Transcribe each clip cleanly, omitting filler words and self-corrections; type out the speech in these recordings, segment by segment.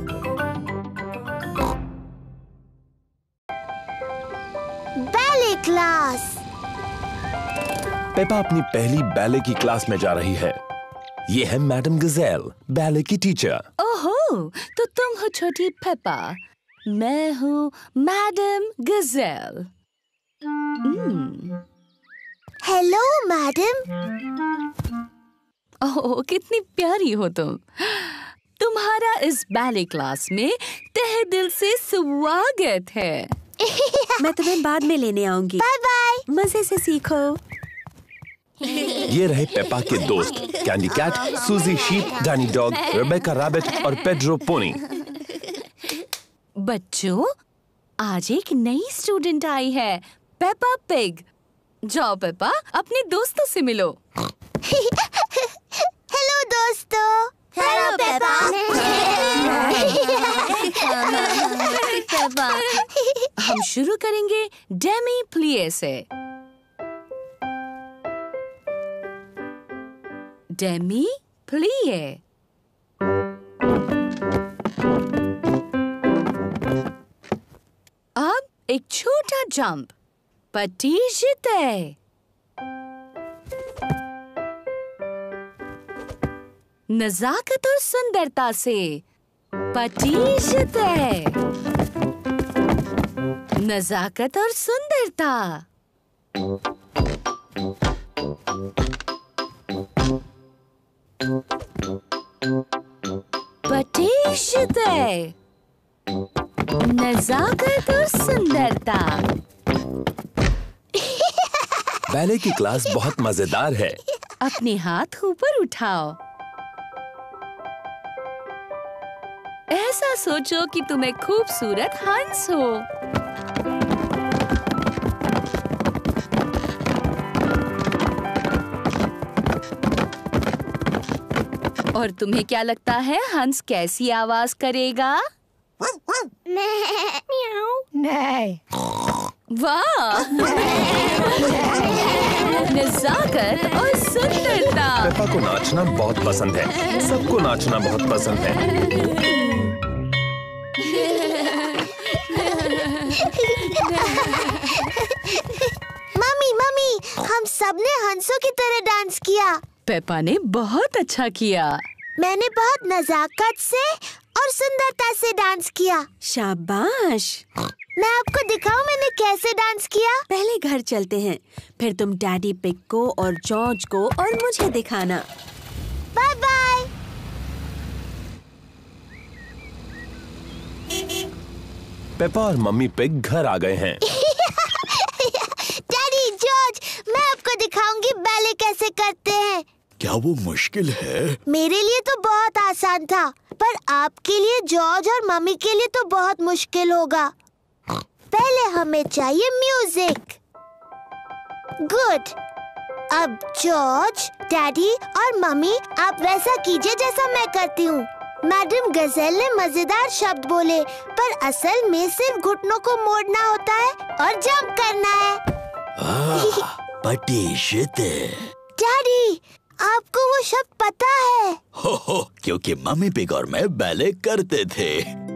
Ballet class. Peppa अपनी पहली ballet की क्लास में जा रही है। ये है मैडम गजेल, बैले की टीचर। ओहो, तो तुम हो छोटी पेपा। मैं हूँ मैडम गजेल। Hello madam. ओह, कितनी प्यारी हो तुम। तुम्हारा इस बैले क्लास में तहे दिल से स्वागत है। मैं तुम्हें बाद में लेने आऊंगी। Bye bye. मजे से सीखो। ये रहे पेपा के दोस्त, Candy Cat, Suzy Sheep, Danny Dog, Rebecca Rabbit और पेड्रो पोनी। बच्चों, आज एक नई स्टूडेंट आई है, पेपा पिग। जाओ पेपा, अपने दोस्तों से मिलो। हेलो दोस्तों। Hello Peppa. हम शुरू करेंगे डेमी प्लिए से। Demi plie. अब एक छोटा जंप, पटीजते। नजाकत और सुंदरता से, पटीजते। नजाकत और सुंदरता। पटीजते। नजाकत और सुंदरता। बैले की क्लास बहुत मजेदार है। अपने हाथ ऊपर उठाओ। ऐसा सोचो कि तुम एक खूबसूरत हंस हो। और तुम्हें क्या लगता है हंस कैसी आवाज करेगा? नहीं। वाह! नजाकत और सुंदरता। पेपा को नाचना बहुत पसंद है। सबको नाचना बहुत पसंद है। मम्मी, हम सबने हंसों की तरह डांस किया। पेपा ने बहुत अच्छा किया। मैंने बहुत नजाकत से और सुंदरता से डांस किया। शाबाश। मैं आपको दिखाऊं मैंने कैसे डांस किया? पहले घर चलते हैं, फिर तुम डैडी पिग को और जॉर्ज को और मुझे दिखाना। Bye bye. पेपा और मम्मी पिग घर आ गए हैं। डैडी, जॉर्ज, मैं आपको दिखाऊंगी बैले कैसे करते हैं। क्या वो मुश्किल है? मेरे लिए तो बहुत आसान था, पर आपके लिए, जॉर्ज और मम्मी के लिए तो बहुत मुश्किल होगा। पहले हमें चाहिए म्यूजिक। गुड। अब जॉर्ज, डैडी और मम्मी, आप वैसा कीजिए जैसा मैं करती हूँ। मैडम गजेल ने मजेदार शब्द बोले, पर असल में सिर्फ घुटनों को मोड़ना होता है और जंप करना है। पटीजते। डैडी, आपको वो शब्द पता है? हो, क्योंकि मम्मी पिग और मैं बैले करते थे।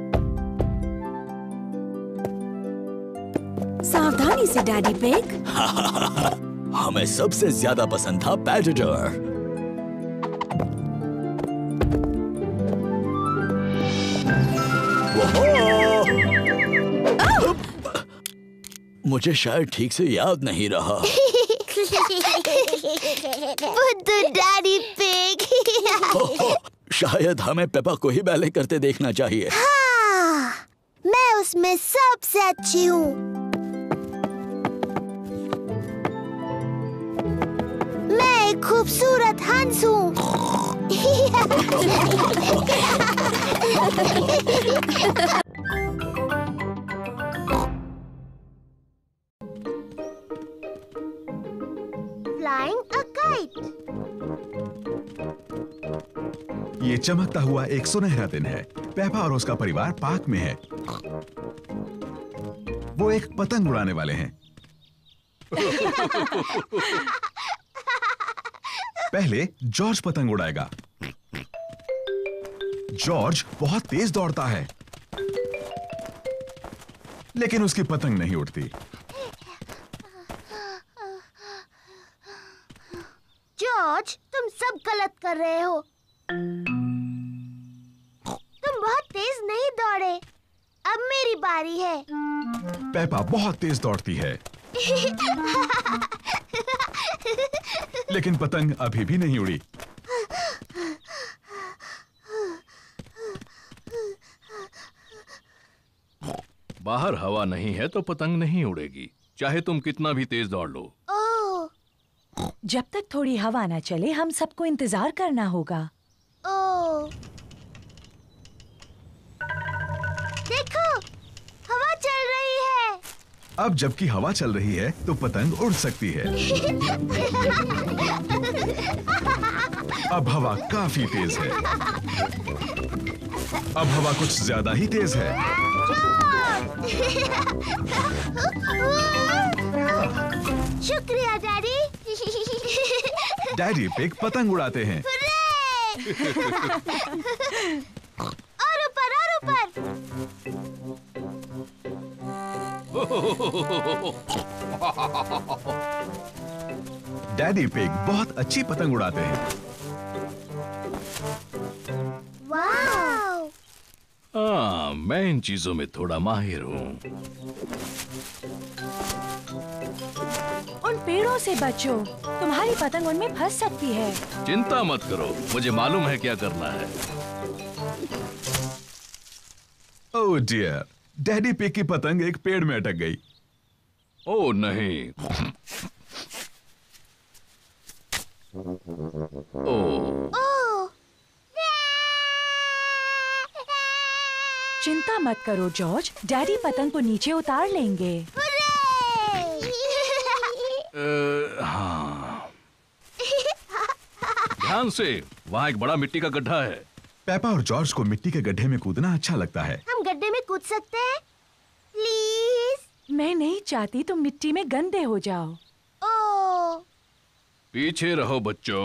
सावधानी से डैडी पिग। हमें सबसे ज्यादा पसंद था पैटेटर। मुझे शायद ठीक से याद नहीं रहा। बुद्धू डैडी पिग। शायद हमें पेपा को ही बैले करते देखना चाहिए। हाँ, मैं उसमें सबसे अच्छी हूँ। मैं एक खूबसूरत हंस हूँ। Flying a kite. ये चमकता हुआ एक सुनहरा दिन है। पेपा और उसका परिवार पार्क में है। वो एक पतंग उड़ाने वाले हैं। पहले जॉर्ज पतंग उड़ाएगा। जॉर्ज बहुत तेज दौड़ता है, लेकिन उसकी पतंग नहीं उड़ती। जॉर्ज, तुम सब गलत कर रहे हो। तुम बहुत तेज नहीं दौड़े। अब मेरी बारी है। पेपा बहुत तेज दौड़ती है, लेकिन पतंग अभी भी नहीं उड़ी। बाहर हवा नहीं है तो पतंग नहीं उड़ेगी, चाहे तुम कितना भी तेज दौड़ लो। ओह, जब तक थोड़ी हवा ना चले हम सबको इंतजार करना होगा। ओह, देखो, हवा चल रही है। अब जबकि हवा चल रही है तो पतंग उड़ सकती है। अब हवा काफी तेज है। अब हवा कुछ ज्यादा ही तेज है। शुक्रिया डैडी। डैडी पिग पतंग उड़ाते हैं। और ऊपर और ऊपर। डैडी पिग बहुत अच्छी पतंग उड़ाते हैं। वाव! हाँ, मैं इन चीजों में थोड़ा माहिर हूँ। उन पेड़ों से बचो, तुम्हारी पतंग उनमें फंस सकती है। चिंता मत करो, मुझे मालूम है क्या करना है। ओह डियर, डैडी पिग की पतंग एक पेड़ में अटक गई। ओह नहीं। ओह, चिंता मत करो जॉर्ज, डैडी पतंग को नीचे उतार लेंगे। हाँ। ध्यान से, वहाँ एक बड़ा मिट्टी का गड्ढा है। पेपा और जॉर्ज को मिट्टी के गड्ढे में कूदना अच्छा लगता है। हम गड्ढे में कूद सकते हैं? प्लीज। मैं नहीं चाहती तुम मिट्टी में गंदे हो जाओ। ओह, पीछे रहो बच्चों।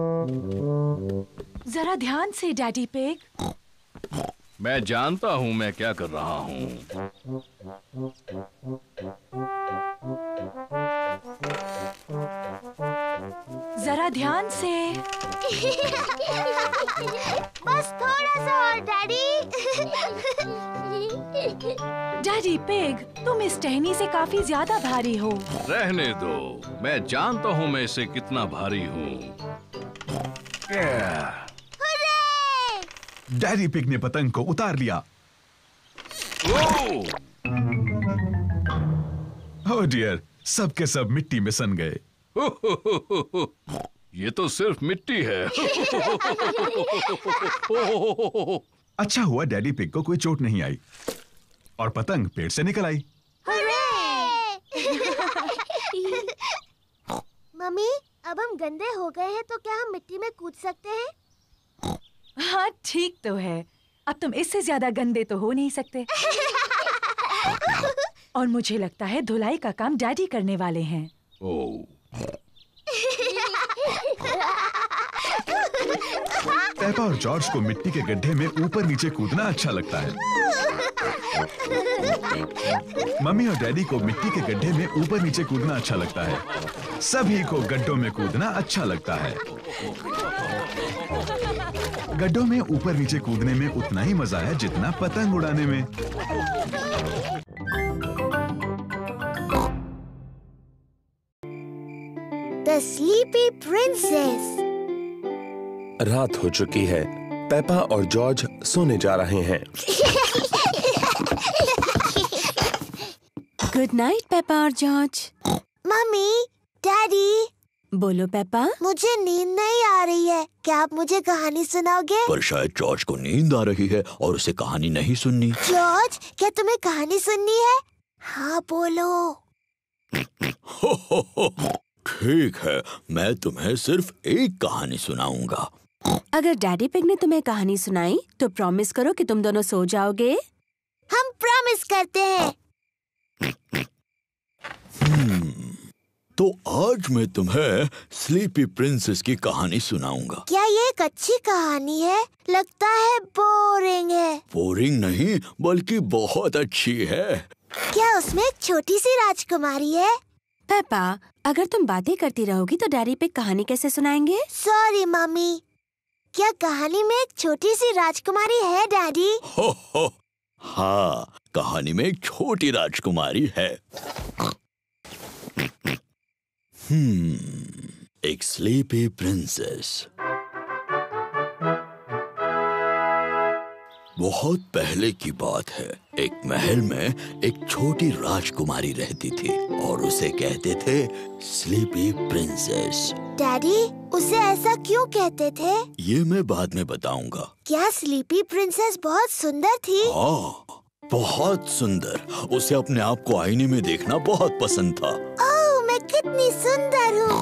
जरा ध्यान से डैडी पिग। मैं जानता हूँ मैं क्या कर रहा हूँ। जरा ध्यान से। बस थोड़ा सा और डैडी। डैडी पिग, तुम इस टहनी से काफी ज्यादा भारी हो। रहने दो, मैं जानता हूँ मैं इससे कितना भारी हूँ। डैडी पिग ने पतंग को उतार लिया। ओह डियर, सब के सब मिट्टी में सन गए। ये तो सिर्फ मिट्टी है। अच्छा हुआ डैडी पिग को कोई चोट नहीं आई और पतंग पेड़ से निकल आई। मम्मी, अब हम गंदे हो गए हैं तो क्या हम मिट्टी में कूद सकते हैं? हाँ ठीक तो है, अब तुम इससे ज्यादा गंदे तो हो नहीं सकते। और मुझे लगता है धुलाई का काम डैडी करने वाले हैं। पेपा और जॉर्ज को मिट्टी के गड्ढे में ऊपर नीचे कूदना अच्छा लगता है। मम्मी और डैडी को मिट्टी के गड्ढे में ऊपर नीचे कूदना अच्छा लगता है। सभी को गड्ढों में कूदना अच्छा लगता है। गड्ढों में ऊपर नीचे कूदने में उतना ही मजा है जितना पतंग उड़ाने में। The Sleepy Princess। रात हो चुकी है। पेपा और जॉर्ज सोने जा रहे हैं। गुड नाइट पेपा और जॉर्ज। Mummy, daddy. बोलो पेपा। मुझे नींद नहीं आ रही है, क्या आप मुझे कहानी सुनाओगे? पर शायद जॉर्ज को नींद आ रही है और उसे कहानी नहीं सुननी। जॉर्ज, क्या तुम्हें कहानी सुननी है? हाँ बोलो। ठीक है, मैं तुम्हें सिर्फ एक कहानी सुनाऊंगा। अगर डैडी पिग ने तुम्हें कहानी सुनाई तो प्रॉमिस करो कि तुम दोनों सो जाओगे। हम प्रॉमिस करते हैं। तो आज मैं तुम्हें स्लीपी प्रिंसेस की कहानी सुनाऊंगा। क्या ये एक अच्छी कहानी है? लगता है बोरिंग है। बोरिंग नहीं बल्कि बहुत अच्छी है। क्या उसमें एक छोटी सी राजकुमारी है? पेपा, अगर तुम बातें करती रहोगी तो डैडी पे कहानी कैसे सुनाएंगे? Sorry mummy. क्या कहानी में एक छोटी सी राजकुमारी है डैडी? हो हाँ, कहानी में एक छोटी राजकुमारी है। एक स्लीपी प्रिंसेस। बहुत पहले की बात है। एक महल में एक छोटी राजकुमारी रहती थी और उसे कहते थे स्लीपी प्रिंसेस। डैडी, उसे ऐसा क्यों कहते थे? ये मैं बाद में बताऊंगा। क्या स्लीपी प्रिंसेस बहुत सुंदर थी? हाँ, बहुत सुंदर। उसे अपने आप को आईने में देखना बहुत पसंद था। ओह, मैं कितनी सुंदर हूँ।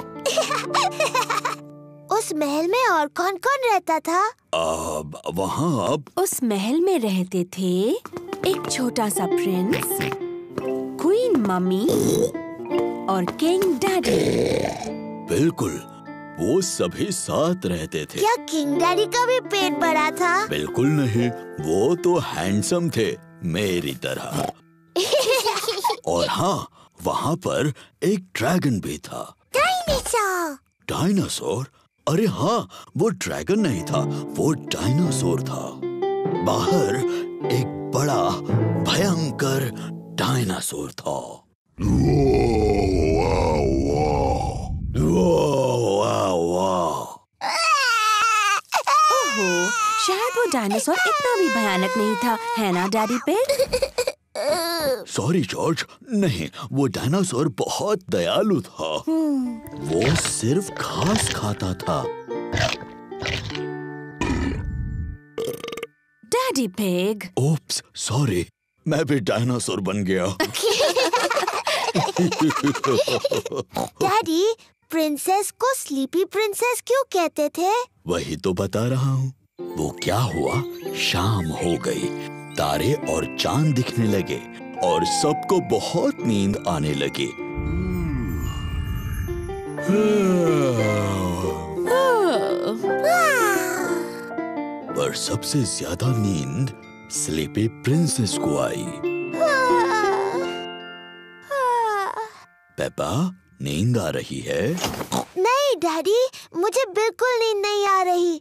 उस महल में और कौन कौन रहता था? वहाँ उस महल में रहते थे एक छोटा सा प्रिंस, क्वीन मम्मी और किंग डैडी। बिल्कुल, वो सभी साथ रहते थे। क्या किंग डैडी का भी पेट बड़ा था? बिल्कुल नहीं, वो तो हैंडसम थे मेरी तरह। और हाँ, वहाँ पर एक ड्रैगन भी था। डायनासोर। डायनासोर? अरे हाँ, वो ड्रैगन नहीं था, वो डायनासोर था। बाहर एक बड़ा भयंकर डायनासोर था। ओहो, शायद वो डायनासोर इतना भी भयानक नहीं था, है ना डैडी पिग? सॉरी जॉर्ज, नहीं, वो डायनासोर बहुत दयालु था। वो सिर्फ घास खाता था। Daddy pig. ओप्स, सॉरी, मैं भी डायनासोर बन गया। डैडी, प्रिंसेस को स्लीपी प्रिंसेस क्यों कहते थे? वही तो बता रहा हूँ। वो क्या हुआ, शाम हो गई, तारे और चांद दिखने लगे और सबको बहुत नींद आने लगी। पर सबसे ज्यादा नींद स्लीपी प्रिंसेस को आई। पेपा, नींद आ रही है? नहीं डैडी, मुझे बिल्कुल नींद नहीं आ रही।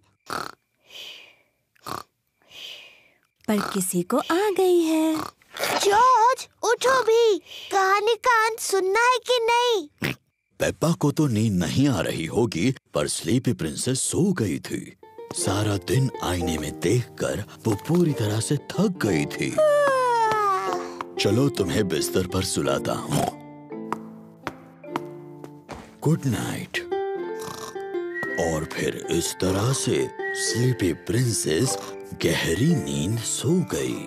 पर किसी को आ गई है। जॉर्ज, उठो भी। कहानी का अंत सुनना है कि नहीं? पेप्पा को तो नींद नहीं आ रही होगी, पर स्लीपी प्रिंसेस सो गई थी। सारा दिन आईने में देखकर वो पूरी तरह से थक गई थी। चलो तुम्हें बिस्तर पर सुलाता हूँ। Good night. और फिर इस तरह से स्लीपी प्रिंसेस गहरी नींद सो गई।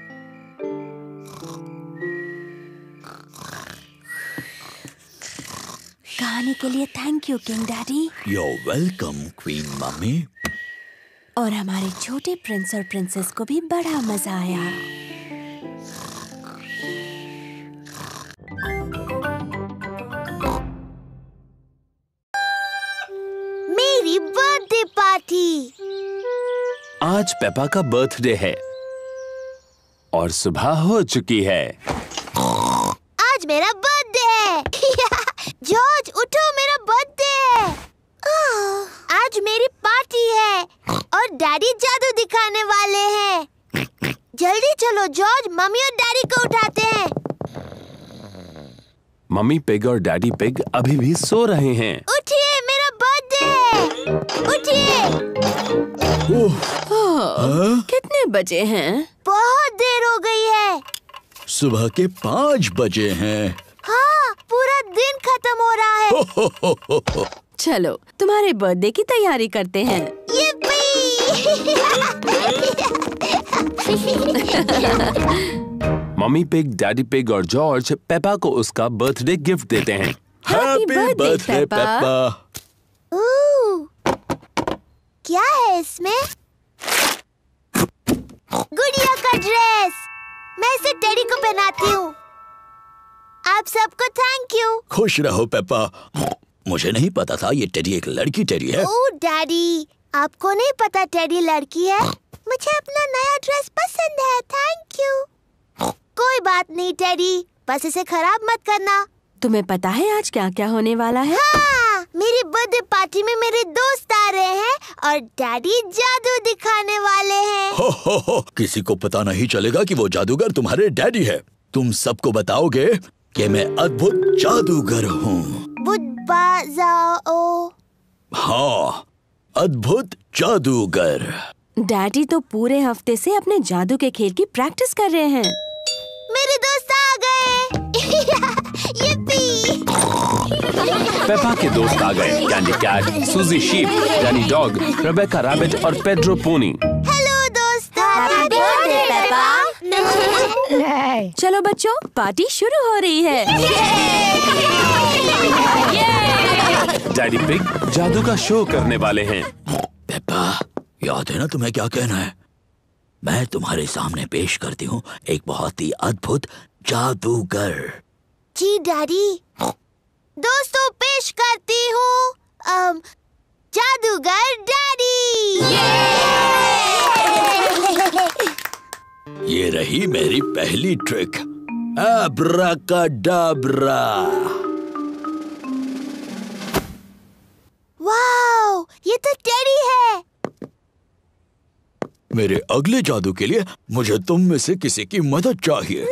कहानी के लिए thank you king daddy. You're welcome, queen mummy. और हमारे छोटे प्रिंस और प्रिंसेस को भी बड़ा मजा आया। मेरी बर्थडे पार्टी। आज पेपा का बर्थडे है और सुबह हो चुकी है। आज मेरा बर्थडे है। जॉर्ज, उठो, मेरा बर्थडे है। आज मेरी पार्टी है और डैडी जादू दिखाने वाले हैं। जल्दी चलो जॉर्ज, मम्मी और डैडी को उठाते हैं। मम्मी पिग और डैडी पिग अभी भी सो रहे हैं। उठिए, मेरा बर्थडे है। उठिए। कितने बजे हैं? बहुत देर हो गई है। सुबह के 5 बजे हैं। हाँ, पूरा दिन खत्म हो रहा है। चलो तुम्हारे बर्थडे की तैयारी करते हैं। मम्मी पिग, डैडी पिग और जॉर्ज पेपा को उसका बर्थडे गिफ्ट देते हैं। Happy birthday Peppa. क्या है इसमें? गुड़िया का ड्रेस। मैं इसे डैडी को पहनाती हूँ। आप सबको थैंक यू। खुश रहो पेप्पा। मुझे नहीं पता था ये टेडी एक लड़की टेडी है। ओह डैडी, आपको नहीं पता टेडी लड़की है? मुझे अपना नया ड्रेस पसंद है, थैंक यू। कोई बात नहीं टेडी, बस इसे खराब मत करना। तुम्हें पता है आज क्या क्या होने वाला है? हाँ, मेरी बर्थडे पार्टी में मेरे दोस्त आ रहे हैं और डैडी जादू दिखाने वाले हैं। हो, किसी को पता नहीं चलेगा कि वो जादूगर तुम्हारे डैडी है। तुम सबको बताओगे कि मैं अद्भुत जादूगर हूँ। हाँ, अद्भुत जादूगर। डैडी तो पूरे हफ्ते से अपने जादू के खेल की प्रैक्टिस कर रहे हैं। मेरे दोस्त आ गए। यप्पी। पेपा के दोस्त आ गए। Candy Cat, Suzy Sheep, Danny Dog, Rebecca Rabbit और पेड्रो पोनी। हेलो दोस्तों। Happy birthday Peppa. चलो बच्चों, पार्टी शुरू हो रही है। डैडी पिग जादू का शो करने वाले हैं। पेप्पा, याद है ना तुम्हें क्या कहना है? मैं तुम्हारे सामने पेश करती हूँ एक बहुत ही अद्भुत जादूगर। जी डैडी। दोस्तों, पेश करती हूँ जादूगर डैडी। ये रही मेरी पहली ट्रिक, अब्राकाडाब्रा। वाओ, ये तो टेडी है। मेरे अगले जादू के लिए मुझे तुम में से किसी की मदद चाहिए।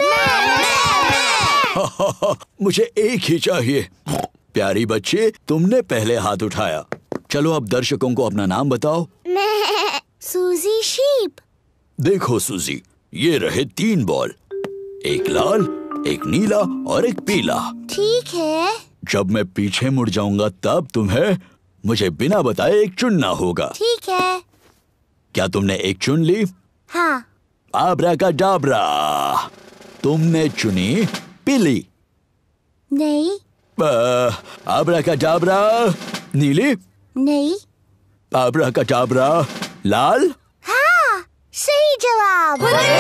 मुझे एक ही चाहिए। प्यारी बच्चे, तुमने पहले हाथ उठाया। चलो अब दर्शकों को अपना नाम बताओ। सूजी शीप। देखो सूजी, ये रहे 3 बॉल, एक लाल, एक नीला और एक पीला। ठीक है। जब मैं पीछे मुड़ जाऊंगा तब तुम्हें मुझे बिना बताए एक चुनना होगा। ठीक है। क्या तुमने एक चुन ली? हाँ। आब्राकाडाब्रा, तुमने चुनी पीली। नहीं। आब्राकाडाब्रा, नीली। नहीं। आब्राकाडाब्रा, लाल। हाँ, सही जवाब।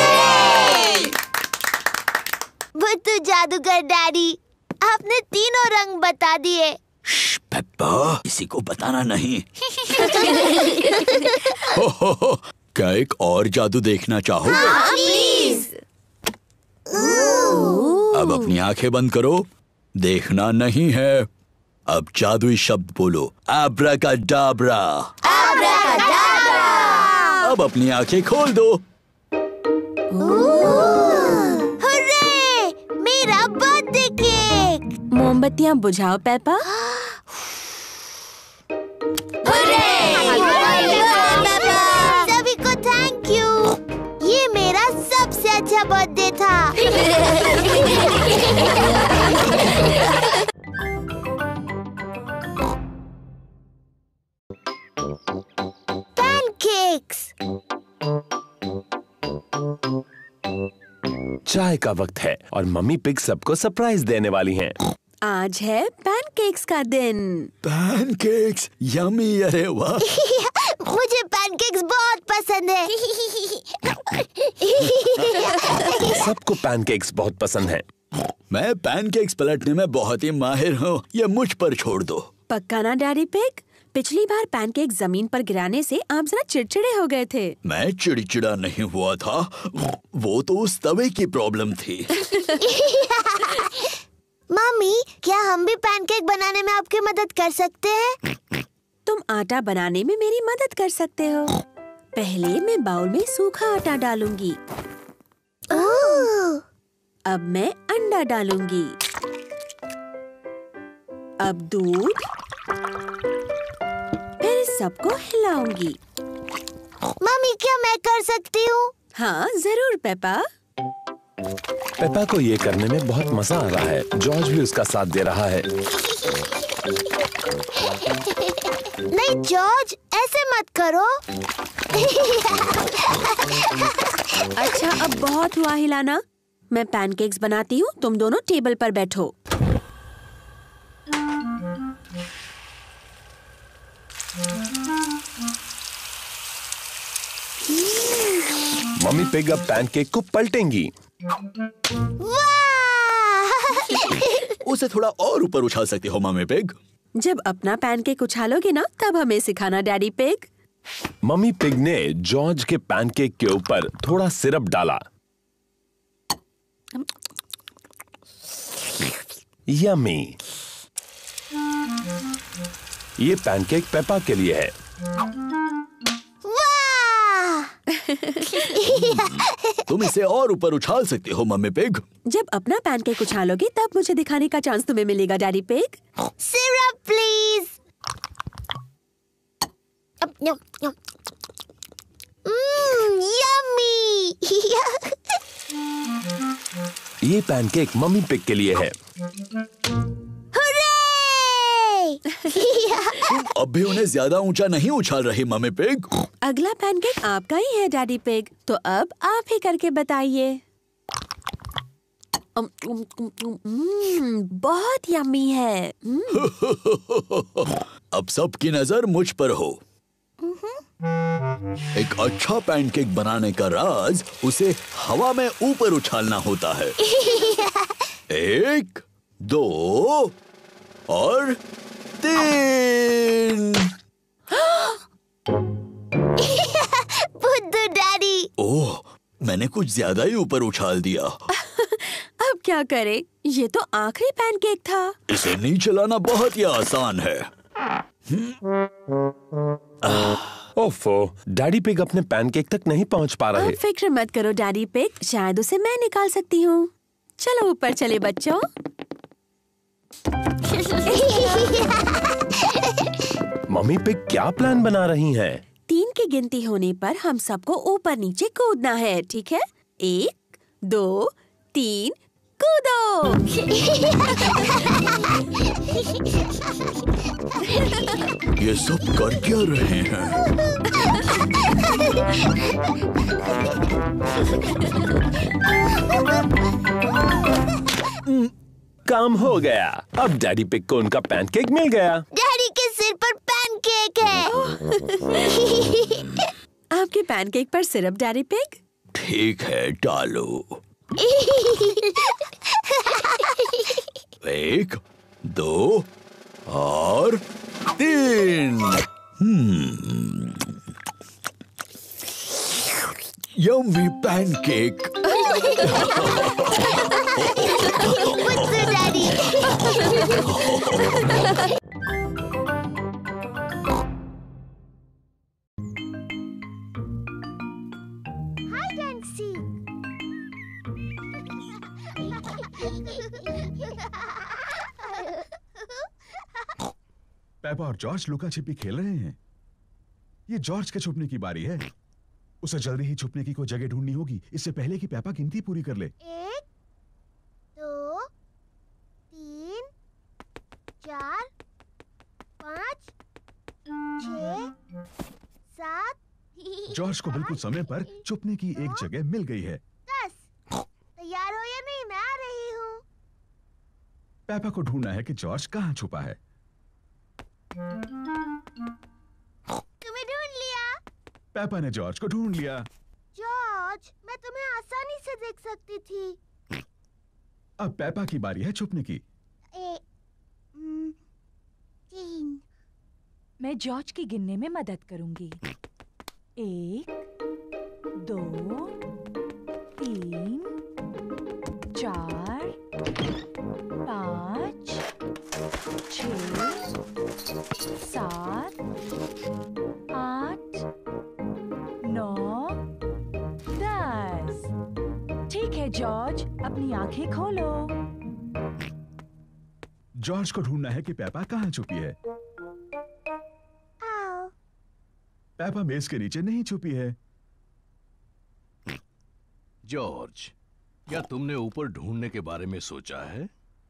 वो तो जादूगर डैडी, आपने तीनों रंग बता दिए। पेप्पा, किसी को बताना नहीं। हो, क्या एक और जादू देखना चाहोगे? हाँ, प्लीज। अब अपनी आंखें बंद करो, देखना नहीं है। अब जादुई शब्द बोलो, आब्राकाडाब्रा। आब्राकाडाब्रा। अब अपनी आंखें खोल दो। हुर्रे, मेरा बर्थडे केक। मोमबत्तियाँ बुझाओ पेपा। सभी को थैंक यू। ये मेरा सबसे अच्छा बर्थडे था। पैनकेक्स। चाय का वक्त है और मम्मी पिग सबको सरप्राइज देने वाली हैं। आज है पैनकेक्स का दिन। Pancakes, yummy. अरे वाह। मुझे पैनकेक्स बहुत पसंद है। सबको पैनकेक्स बहुत पसंद हैं। मैं पैनकेक्स पलटने में बहुत ही माहिर हूँ, ये मुझ पर छोड़ दो। पक्का ना डैडी पिग? पिछली बार पैनकेक जमीन पर गिराने से आप जरा चिड़चिड़े हो गए थे। मैं चिड़चिड़ा नहीं हुआ था, वो तो उस तवे की प्रॉब्लम थी। मम्मी, क्या हम भी पैनकेक बनाने में आपकी मदद कर सकते हैं? तुम आटा बनाने में मेरी मदद कर सकते हो। पहले मैं बाउल में सूखा आटा डालूंगी। अब मैं अंडा डालूंगी। अब दूध, फिर सबको हिलाऊंगी। मम्मी, क्या मैं कर सकती हूँ? हाँ जरूर पेपा। पेपा को ये करने में बहुत मजा आ रहा है। जॉर्ज भी उसका साथ दे रहा है। नहीं जॉर्ज, ऐसे मत करो। अच्छा, अब बहुत हुआ हिलाना। मैं पैनकेक्स बनाती हूँ, तुम दोनों टेबल पर बैठो। मम्मी पिग अब पैनकेक को पलटेंगी। वाह! उसे थोड़ा और ऊपर उछाल सकती हो मम्मी पिग। जब अपना पैनकेक उछालोगे ना तब हमें सिखाना डैडी पिग। मम्मी पिग ने जॉर्ज के पैनकेक के ऊपर थोड़ा सिरप डाला। यम्मी। ये पैनकेक पेपा के लिए है। तुम इसे और ऊपर उछाल सकती हो मम्मी पिग। जब अपना पैनकेक उछालोगे तब मुझे दिखाने का चांस तुम्हें मिलेगा Daddy Pig. Syrup please. Yummy. ये पैनकेक मम्मी पिग के लिए है। अब भी उन्हें ज्यादा ऊंचा नहीं उछाल रही मम्मी पिग। अगला पैनकेक आपका ही है डैडी पिग, तो अब आप ही करके बताइए। बहुत यम्मी है। अब सबकी नजर मुझ पर हो। एक अच्छा पैनकेक बनाने का राज उसे हवा में ऊपर उछालना होता है। 1, 2 और 3। बुद्धू डैडी। ओह, मैंने कुछ ज्यादा ही ऊपर उछाल दिया। अब क्या करें? ये तो आखिरी पैनकेक था। इसे नीचे लाना बहुत ही आसान है। ओफो, डैडी पिग अपने पैनकेक तक नहीं पहुंच पा रहे। आप फिक्र मत करो डैडी पिग, शायद उसे मैं निकाल सकती हूँ। चलो ऊपर चले बच्चों। मम्मी पिग क्या प्लान बना रही हैं? 3 की गिनती होने पर हम सबको ऊपर नीचे कूदना है, ठीक है? 1, 2, 3 कूदो। ये सब कर क्या रहे हैं? काम हो गया। अब डैडी पिग को उनका पैनकेक मिल गया। डैडी के सिर पर पैनकेक है। आपके पैनकेक पर सिरप डैडी पिग? ठीक है, डालो। 1, 2 और 3। Yummy pancake. बुद्धू डैडी। हाय डैंसी। पेपा और जॉर्ज लुका छिपी खेल रहे हैं। ये जॉर्ज के छुपने की बारी है। उसे जल्दी ही छुपने की कोई जगह ढूंढनी होगी, इससे पहले कि पेपा गिनती पूरी कर ले। 1, 2, 3, 4, 5, 6, 7। जॉर्ज को बिल्कुल समय पर छुपने की एक जगह मिल गई है। 10। तैयार हो या नहीं? मैं आ रही हूँ। पेपा को ढूंढना है कि जॉर्ज कहाँ छुपा है। तुम्हें ढूंढ लिया। पेपा ने जॉर्ज को ढूंढ लिया। जॉर्ज, मैं तुम्हें आसानी से देख सकती थी। अब पेपा की बारी है छुपने की। 3। मैं जॉर्ज की गिनने में मदद करूंगी। 1, 2, 3, 4, 5, 6, 7, 8, 9, 10। ठीक है जॉर्ज, अपनी आंखें खोलो। जॉर्ज को ढूंढना है कि पेपा कहाँ छुपी है। आओ। पेपा मेज के नीचे नहीं छुपी है। जॉर्ज, क्या तुमने ऊपर ढूंढने के बारे में सोचा है?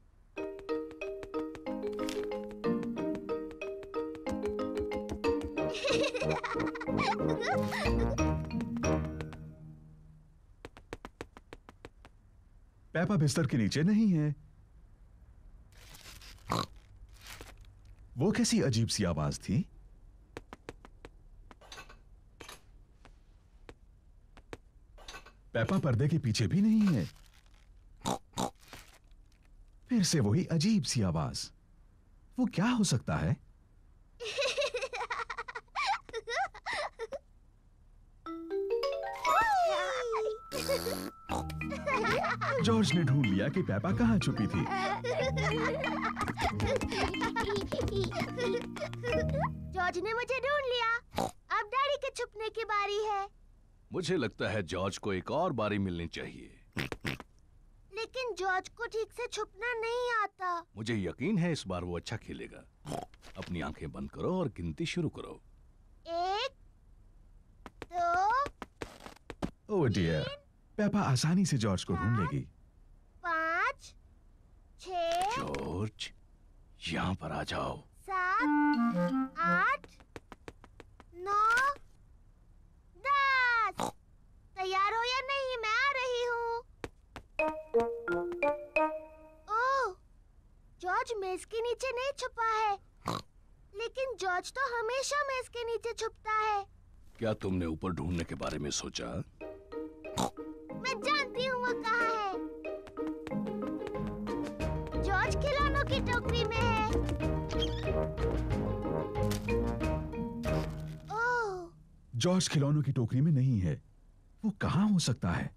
पेपा बिस्तर के नीचे नहीं है। वो कैसी अजीब सी आवाज थी? पेपा पर्दे के पीछे भी नहीं है। फिर से वही अजीब सी आवाज। वो क्या हो सकता है? जॉर्ज ने ढूंढ लिया कि पेपा कहाँ छुपी थी। जॉर्ज ने मुझे ढूंढ लिया। अब डैडी के छुपने की बारी है। मुझे लगता है जॉर्ज को एक और बारी मिलनी चाहिए। लेकिन जॉर्ज को ठीक से छुपना नहीं आता। मुझे यकीन है इस बार वो अच्छा खेलेगा। अपनी आंखें बंद करो और गिनती शुरू करो। 1, 2, ओह डियर, पेपा आसानी से जॉर्ज को ढूंढ लेगी। 5, 6, जॉर्ज, यहाँ पर आ जाओ। 7, 8, 9, 10। तैयार हो या नहीं? मैं आ रही हूँ। ओह, जॉर्ज मेज के नीचे नहीं छुपा है। लेकिन जॉर्ज तो हमेशा मेज के नीचे छुपता है। क्या तुमने ऊपर ढूंढने के बारे में सोचा? मैं जानती हूँ वो कहाँ है। जॉर्ज खिलौनों की टोकरी में है। ओह, जॉर्ज खिलौनों की टोकरी में नहीं है। वो कहाँ हो सकता है?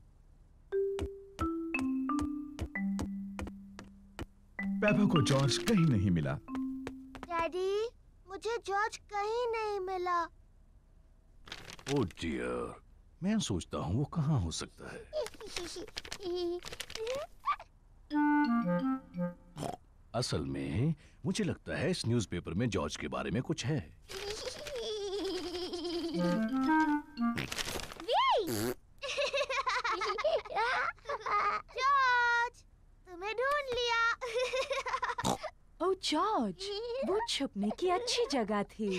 पेपा को जॉर्ज कहीं नहीं मिला। डैडी, मुझे जॉर्ज कहीं नहीं मिला। ओह डियर, मैं सोचता हूँ वो कहाँ हो सकता है। असल में मुझे लगता है इस न्यूज़पेपर में जॉर्ज के बारे में कुछ है। जॉर्ज, तुम्हें ढूंढ लिया। ओह जॉर्ज, वो छुपने की अच्छी जगह थी।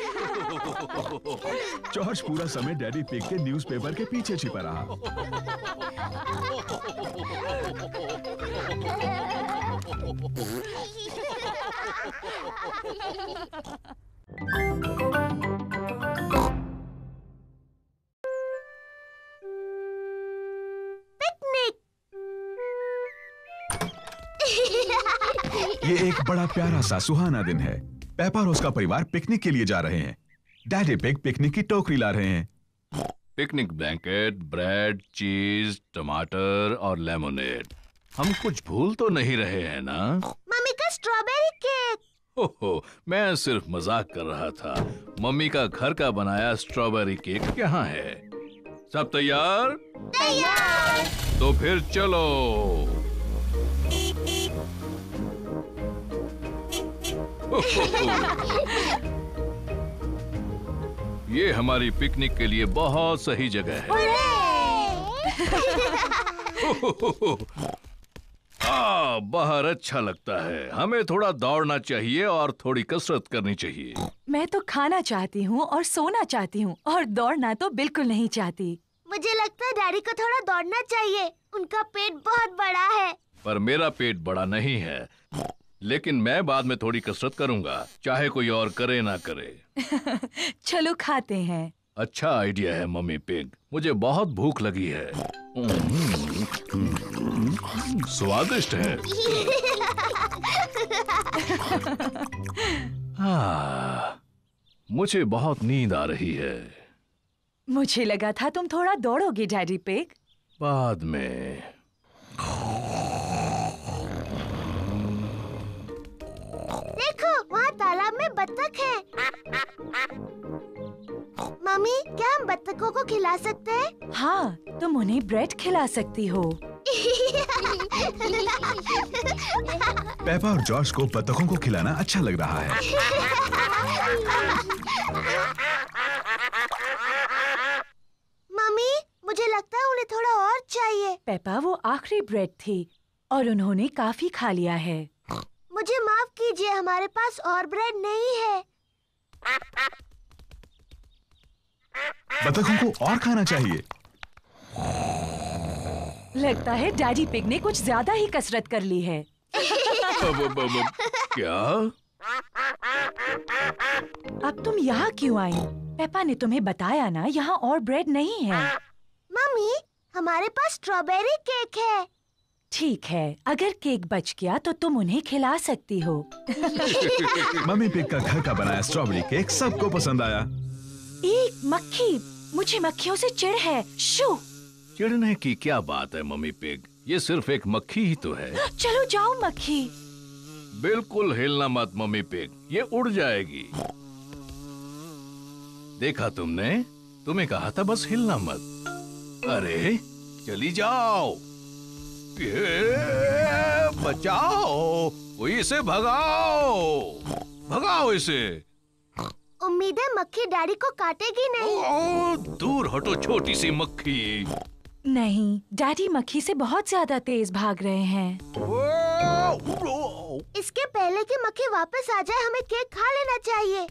जॉर्ज पूरा समय डैडी पिग के न्यूज़पेपर के पीछे छिपा रहा। पिकनिक। ये एक बड़ा प्यारा सा सुहाना दिन है। पेपा और उसका परिवार पिकनिक के लिए जा रहे हैं। डैडी पिग पिकनिक की टोकरी ला रहे हैं। पिकनिक ब्लैंकेट, ब्रेड, चीज, टमाटर और लेमोनेड। हम कुछ भूल तो नहीं रहे हैं ना? मम्मी का स्ट्रॉबेरी केक। ओहो, मैं सिर्फ मजाक कर रहा था। मम्मी का घर का बनाया स्ट्रॉबेरी केक यहाँ है। सब तैयार? तैयार। तो फिर चलो। ये हमारी पिकनिक के लिए बहुत सही जगह है। बाहर अच्छा लगता है। हमें थोड़ा दौड़ना चाहिए और थोड़ी कसरत करनी चाहिए। मैं तो खाना चाहती हूँ और सोना चाहती हूँ और दौड़ना तो बिल्कुल नहीं चाहती। मुझे लगता है डैडी को थोड़ा दौड़ना चाहिए। उनका पेट बहुत बड़ा है। पर मेरा पेट बड़ा नहीं है। लेकिन मैं बाद में थोड़ी कसरत करूंगा, चाहे कोई और करे ना करे। चलो खाते हैं। अच्छा आइडिया है मम्मी पिग। मुझे बहुत भूख लगी है। स्वादिष्ट है। मुझे बहुत नींद आ रही है। मुझे लगा था तुम थोड़ा दौड़ोगे डैडी पिग। बाद में। देखो, वहाँ तालाब में बत्तख है। मम्मी, क्या हम बत्तखों को खिला सकते हैं? हाँ, तुम उन्हें ब्रेड खिला सकती हो। पेपा और जॉर्ज को बत्तखों को खिलाना अच्छा लग रहा है। मम्मी, मुझे लगता है उन्हें थोड़ा और चाहिए। पेपा, वो आखिरी ब्रेड थी और उन्होंने काफी खा लिया है। मुझे माफ कीजिए, हमारे पास और ब्रेड नहीं है। बत्तखों को और खाना चाहिए। लगता है डैडी पिग ने कुछ ज्यादा ही कसरत कर ली है। क्या? अब तुम यहाँ क्यों आई? पेपा ने तुम्हें बताया ना, यहाँ और ब्रेड नहीं है। मम्मी, हमारे पास स्ट्रॉबेरी केक है। ठीक है, अगर केक बच गया तो तुम उन्हें खिला सकती हो। मम्मी पिग का घर का बनाया स्ट्रॉबेरी केक सबको पसंद आया। एक मक्खी, मुझे मक्खियों से चिढ़ है। शू! चिढ़ने की क्या बात है मम्मी पिग, ये सिर्फ एक मक्खी ही तो है। चलो जाओ मक्खी। बिल्कुल हिलना मत मम्मी पिग, ये उड़ जाएगी। देखा तुमने, तुम्हें कहा था बस हिलना मत। अरे चली जाओ, बचाओ, कोई इसे भगाओ, भगाओ इसे। उम्मीद है मक्खी डैडी को काटेगी नहीं। ओ, दूर हटो छोटी सी मक्खी। नहीं, डैडी मक्खी से बहुत ज्यादा तेज भाग रहे हैं। इसके पहले कि मक्खी वापस आ जाए हमें केक खा लेना चाहिए।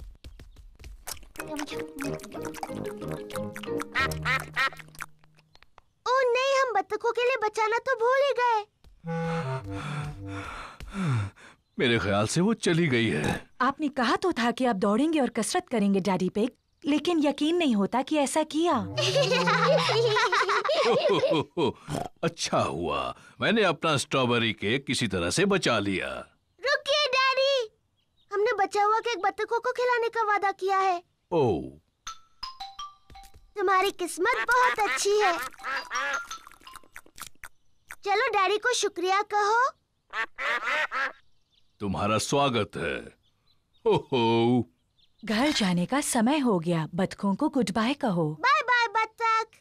ओह नहीं, हम बत्तखों के लिए बचाना तो भूल ही गए। मेरे ख्याल से वो चली गई है। आपने कहा तो था कि आप दौड़ेंगे और कसरत करेंगे डैडी पिग, लेकिन यकीन नहीं होता कि ऐसा किया। अच्छा हुआ मैंने अपना स्ट्रॉबेरी केक किसी तरह से बचा लिया। रुकिए डैडी, हमने बचा हुआ केक बत्तखों को खिलाने का वादा किया है। ओह, तुम्हारी किस्मत बहुत अच्छी है। चलो डैडी को शुक्रिया कहो। तुम्हारा स्वागत है। हो हो। घर जाने का समय हो गया, बत्तखों को गुड बाय कहो। बाय बाय बत्तख,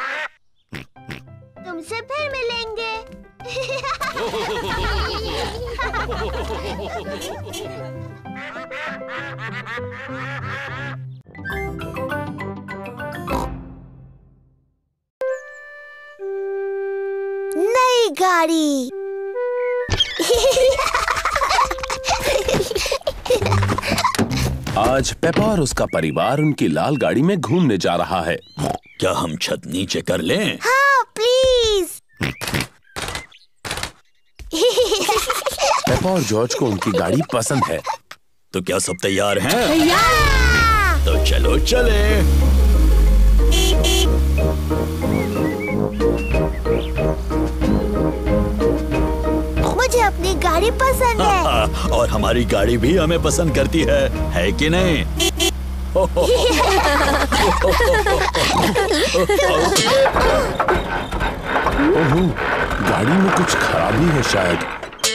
तुमसे फिर मिलेंगे। नई गाड़ी। आज पेपा और उसका परिवार उनकी लाल गाड़ी में घूमने जा रहा है। क्या हम छत नीचे कर लें? हाँ प्लीज। पेपा और जॉर्ज को उनकी गाड़ी पसंद है। तो क्या सब तैयार हैं? तैयार। तो चलो चले। मुझे अपनी गाड़ी पसंद है। और हमारी गाड़ी भी हमें पसंद करती है कि नहीं? ओह, गाड़ी में कुछ खराबी है शायद।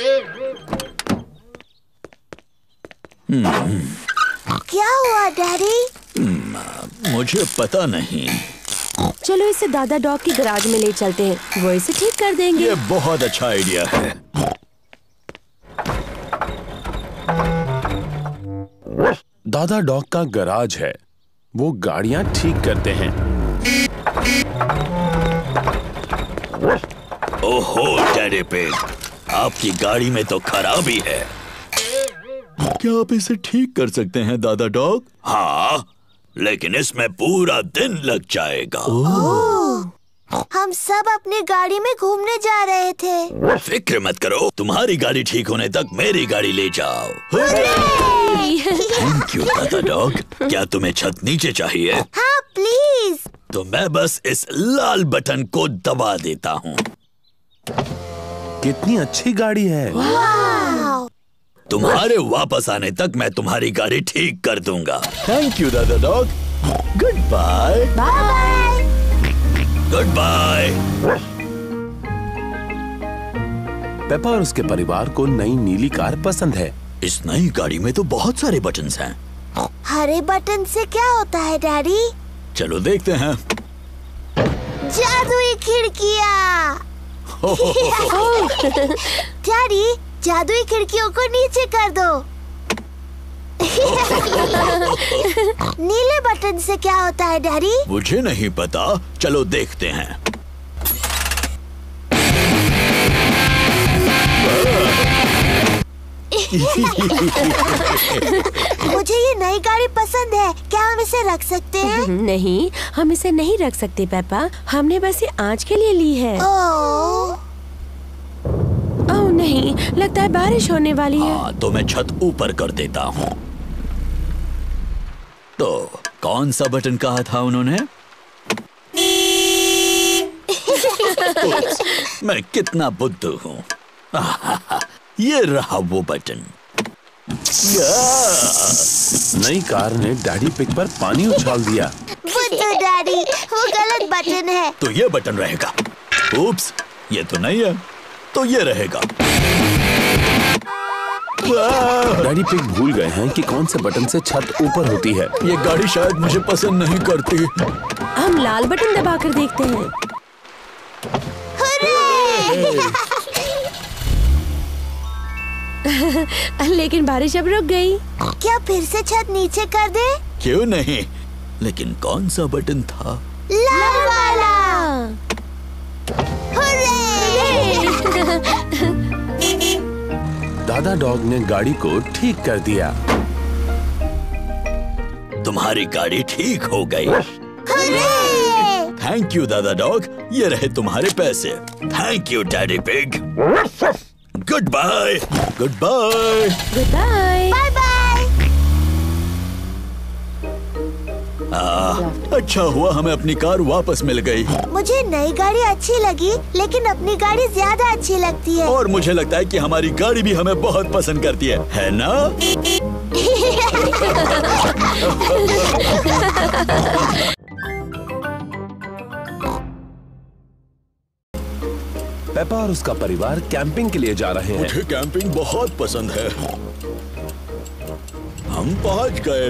क्या हुआ डैडी? मुझे पता नहीं। चलो इसे दादा डॉग की गैराज में ले चलते हैं, वो इसे ठीक कर देंगे। ये बहुत अच्छा आइडिया है। दादा डॉग का गैराज है, वो गाड़ियां ठीक करते हैं। ओहो डैडी पिग, आपकी गाड़ी में तो खराबी है। क्या आप इसे ठीक कर सकते हैं दादा डॉग? हाँ, लेकिन इसमें पूरा दिन लग जाएगा। हम सब अपनी गाड़ी में घूमने जा रहे थे। फिक्र मत करो, तुम्हारी गाड़ी ठीक होने तक मेरी गाड़ी ले जाओ। थैंक यू दादा डॉग। क्या तुम्हें छत नीचे चाहिए? हाँ प्लीज। तो मैं बस इस लाल बटन को दबा देता हूँ। कितनी अच्छी गाड़ी है। वाव। तुम्हारे वापस आने तक मैं तुम्हारी गाड़ी ठीक कर दूंगा। थैंक यू दादा dog. Good bye. Bye. Good bye. Peppa और उसके परिवार को नई नीली कार पसंद है। इस नई गाड़ी में तो बहुत सारे बटन्स हैं। हरे बटन से क्या होता है डैडी? चलो देखते हैं। जादुई खिड़कियाँ। डैडी, जादुई खिड़कियों को नीचे कर दो। नीले बटन से क्या होता है डैडी? मुझे नहीं पता, चलो देखते हैं। मुझे ये नई गाड़ी पसंद है, क्या हम इसे रख सकते हैं? नहीं, हम इसे नहीं रख सकते पेपा, हमने बस ये आज के लिए ली है। ओह नहीं, लगता है बारिश होने वाली है। हाँ, तो मैं छत ऊपर कर देता हूँ। तो कौन सा बटन कहा था उन्होंने? मैं कितना बुद्धू हूँ। ये रहा वो बटन। नई कार ने डैडी पिग पर पानी उछाल दिया। बुद्धू डैडी, वो गलत बटन है। तो ये बटन रहेगा। उप्स, ये तो नहीं है, तो ये रहेगा। डैडी पिग भूल गए हैं कि कौन से बटन से छत ऊपर होती है। ये गाड़ी शायद मुझे पसंद नहीं करती। हम लाल बटन दबाकर देखते हैं। लेकिन बारिश अब रुक गई। क्या फिर से छत नीचे कर दे? क्यों नहीं, लेकिन कौन सा बटन था? लाल वाला। दादा डॉग ने गाड़ी को ठीक कर दिया। तुम्हारी गाड़ी ठीक हो गई। थैंक यू दादा डॉग, ये रहे तुम्हारे पैसे। Thank you Daddy Pig. Good bye. Good bye. Good bye. Bye bye. अच्छा हुआ हमें अपनी कार वापस मिल गई। मुझे नई गाड़ी अच्छी लगी, लेकिन अपनी गाड़ी ज्यादा अच्छी लगती है। और मुझे लगता है कि हमारी गाड़ी भी हमें बहुत पसंद करती है ना? पेपा और उसका परिवार कैंपिंग के लिए जा रहे हैं। मुझे कैंपिंग बहुत पसंद है। हम पहुंच गए।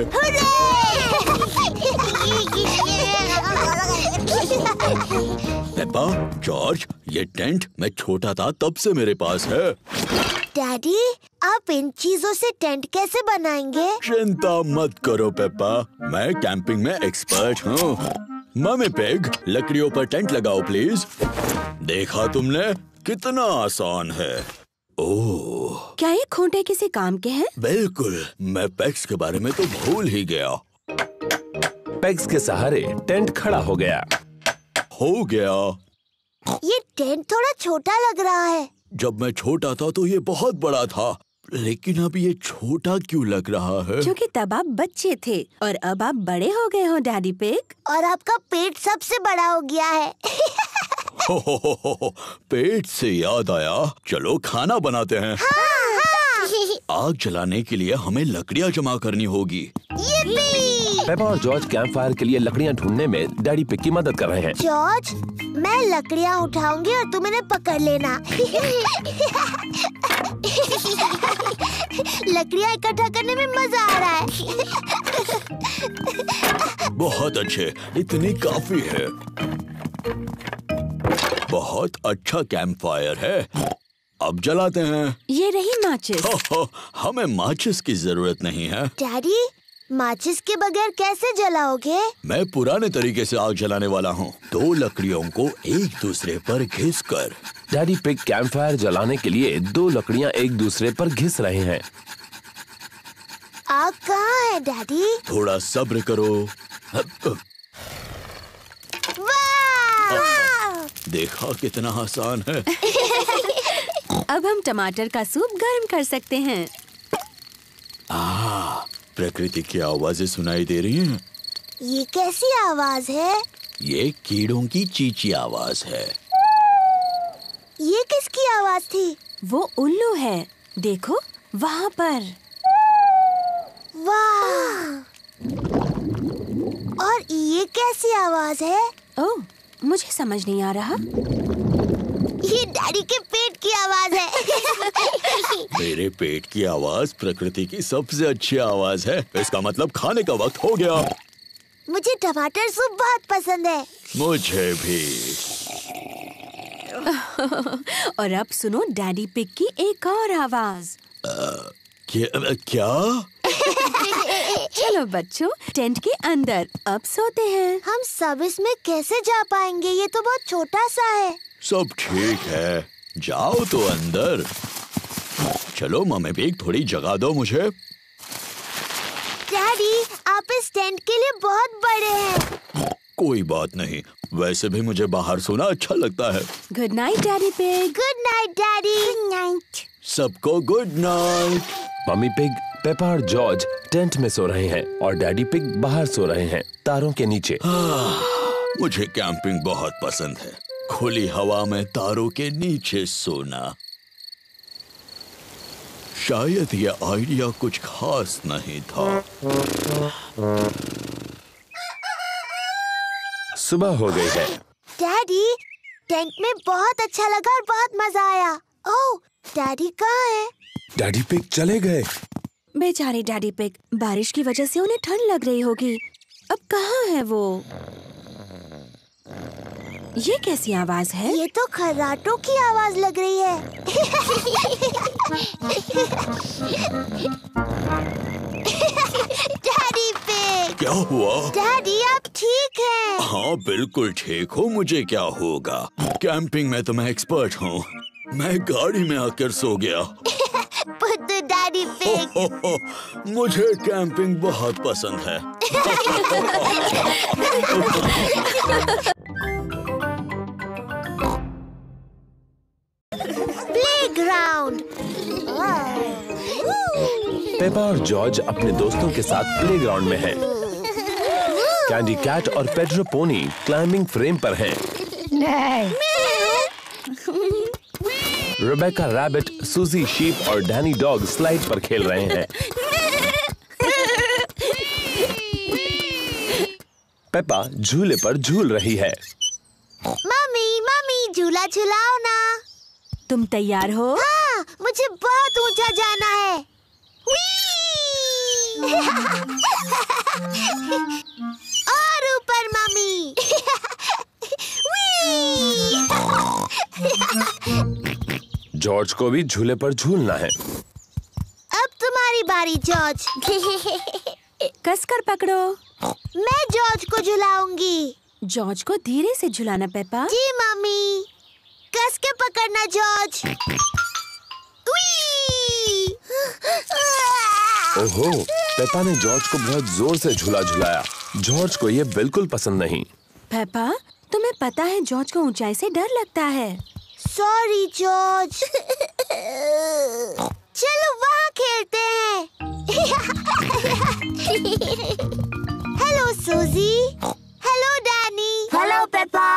पेपा, जॉर्ज, ये टेंट मैं छोटा था तब से मेरे पास है। डैडी, आप इन चीजों से टेंट कैसे बनाएंगे? चिंता मत करो पेपा, मैं कैंपिंग में एक्सपर्ट हूँ। मम्मी पिग, लकड़ियों पर टेंट लगाओ प्लीज। देखा तुमने, कितना आसान है। ओह, क्या ये खूंटे किसी काम के हैं? बिल्कुल, मैं पेग्स के बारे में तो भूल ही गया। पेग्स के सहारे टेंट खड़ा हो गया। हो गया। ये टेंट थोड़ा छोटा लग रहा है। जब मैं छोटा था तो ये बहुत बड़ा था, लेकिन अब ये छोटा क्यों लग रहा है? क्योंकि तब आप बच्चे थे और अब आप बड़े हो गए हो डैडी पिग। और आपका पेट सबसे बड़ा हो गया है। हो, पेट से याद आया, चलो खाना बनाते हैं। आग जलाने के लिए हमें लकड़ियाँ जमा करनी होगी। पेपा और जॉर्ज कैंप फायर के लिए लकड़ियाँ ढूंढने में डैडी पिग की मदद कर रहे हैं। जॉर्ज, मैं लकड़ियाँ उठाऊंगी और तुम इन्हें पकड़ लेना। लकड़ियाँ इकट्ठा करने में मजा आ रहा है। बहुत अच्छे, इतनी काफी है। बहुत अच्छा कैंप फायर है। अब जलाते हैं। ये रही माचिस। हमें माचिस की जरूरत नहीं है। डैडी, माचिस के बगैर कैसे जलाओगे? मैं पुराने तरीके से आग जलाने वाला हूँ। 2 लकड़ियों को एक दूसरे पर घिसकर। डैडी पिग कैंप फायर जलाने के लिए 2 लकड़ियाँ एक दूसरे पर घिस रहे हैं। आग कहाँ है डैडी? थोड़ा सब्र करो। देखा कितना आसान है। अब हम टमाटर का सूप गर्म कर सकते हैं। प्रकृति की आवाजें सुनाई दे रही हैं। ये कैसी आवाज है? ये कीड़ों की चींची आवाज है। ये किसकी आवाज थी? वो उल्लू है, देखो वहाँ पर। वाह! और ये कैसी आवाज है? ओह, मुझे समझ नहीं आ रहा। ये डैडी के पेट की आवाज है। मेरे पेट की आवाज प्रकृति की सबसे अच्छी आवाज है। इसका मतलब खाने का वक्त हो गया। मुझे टमाटर सूप बहुत पसंद है। मुझे भी। और अब सुनो डैडी पिग की एक और आवाज। क्या? चलो बच्चों, टेंट के अंदर अब सोते हैं। हम सब इसमें कैसे जा पाएंगे? ये तो बहुत छोटा सा है। सब ठीक है, जाओ तो अंदर। चलो मम्मी पिग, थोड़ी जगह दो मुझे। डैडी, आप इस टेंट के लिए बहुत बड़े हैं। कोई बात नहीं, वैसे भी मुझे बाहर सोना अच्छा लगता है। Good night Daddy Pig. Good night daddy. Good night. सबको good night. Mummy Pig, Peppa और जॉर्ज टेंट में सो रहे हैं और डैडी पिग बाहर सो रहे हैं, तारों के नीचे। मुझे कैंपिंग बहुत पसंद है। खुली हवा में तारों के नीचे सोना। शायद यह आइडिया कुछ खास नहीं था। सुबह हो गई है। डैडी, टेंट में बहुत अच्छा लगा और बहुत मजा आया। ओह, डैडी कहाँ है? डैडी पिग चले गए। बेचारे डैडी पिग, बारिश की वजह से उन्हें ठंड लग रही होगी। अब कहाँ है वो? ये कैसी आवाज है? ये तो खर्राटों की आवाज लग रही है। Daddy Pig. क्या हुआ? डैडी, आप ठीक हैं? हाँ बिल्कुल ठीक हूँ। मुझे क्या होगा? कैंपिंग में तो मैं एक्सपर्ट हूँ। मैं गाड़ी में आकर सो गया। पुत्तू डैडी पिग। मुझे कैंपिंग बहुत पसंद है। प्लेग्राउंड। पेपा और जॉर्ज अपने दोस्तों के साथ प्लेग्राउंड में हैं। कैंडी कैट और पेड्रो पोनी क्लाइंबिंग फ्रेम पर हैं। रेबेका रैबिट, सूजी शीप और डैनी डॉग स्लाइड पर खेल रहे हैं। पेपा झूले पर झूल रही है। मम्मी, मम्मी, झूला झुलाओ ना। तुम तैयार हो? हाँ, मुझे बहुत ऊंचा जाना है। और ऊपर मम्मी। जॉर्ज को भी झूले पर झूलना है। अब तुम्हारी बारी जॉर्ज। कसकर पकड़ो। मैं जॉर्ज को झुलाऊंगी। जॉर्ज को धीरे से झुलाना पेपा। जी मम्मी। कस के पकड़ना जॉर्ज। ओहो, पेपा ने जॉर्ज को बहुत जोर से झूला झुलाया। जॉर्ज को ये बिल्कुल पसंद नहीं। पेपा, तुम्हें पता है जॉर्ज को ऊंचाई से डर लगता है। Sorry George. चलो वहाँ खेलते हैं। Hello Suzy. Hello Danny. Hello Peppa.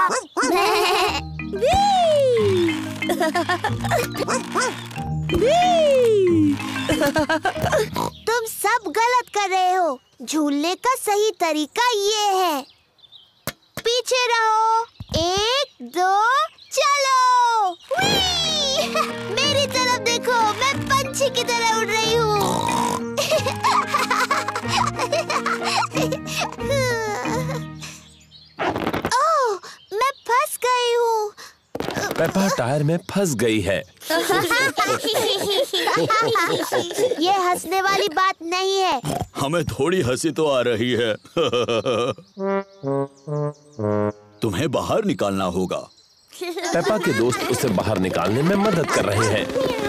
तुम सब गलत कर रहे हो। झूलने का सही तरीका ये है। पीछे रहो। 1, 2, चलो। मेरी तरफ देखो, मैं पंछी की तरह उड़ रही हूँ। ओह, मैं फंस गई हूँ। पेपा टायर में फंस गई है। ये हंसने वाली बात नहीं है। हमें थोड़ी हंसी तो आ रही है। तुम्हें बाहर निकालना होगा। पेपा के दोस्त उसे बाहर निकालने में मदद कर रहे हैं।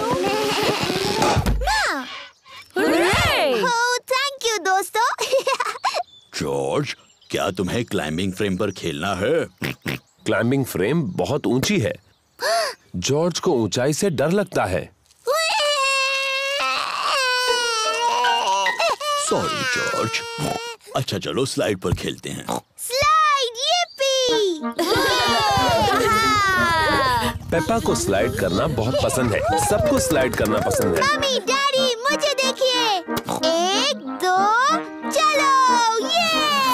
ओह, थैंक यू दोस्तों। जॉर्ज, क्या तुम्हें क्लाइंबिंग फ्रेम पर खेलना है? क्लाइंबिंग फ्रेम बहुत ऊंची है। जॉर्ज को ऊंचाई से डर लगता है। Sorry George. अच्छा चलो स्लाइड पर खेलते हैं। Slide, yippee! पेपा को स्लाइड करना बहुत पसंद है। सबको स्लाइड करना पसंद है। मम्मी, डैडी, मुझे देखिए। 1, 2, चलो। ये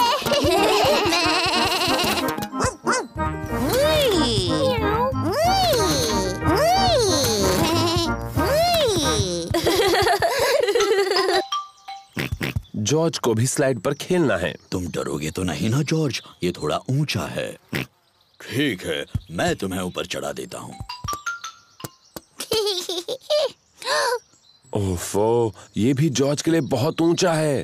जॉर्ज को भी स्लाइड पर खेलना है। तुम डरोगे तो नहीं ना जॉर्ज? ये थोड़ा ऊंचा है। ठीक है, मैं तुम्हें ऊपर चढ़ा देता हूँ। ओफो, ये भी जॉर्ज के लिए बहुत ऊंचा है।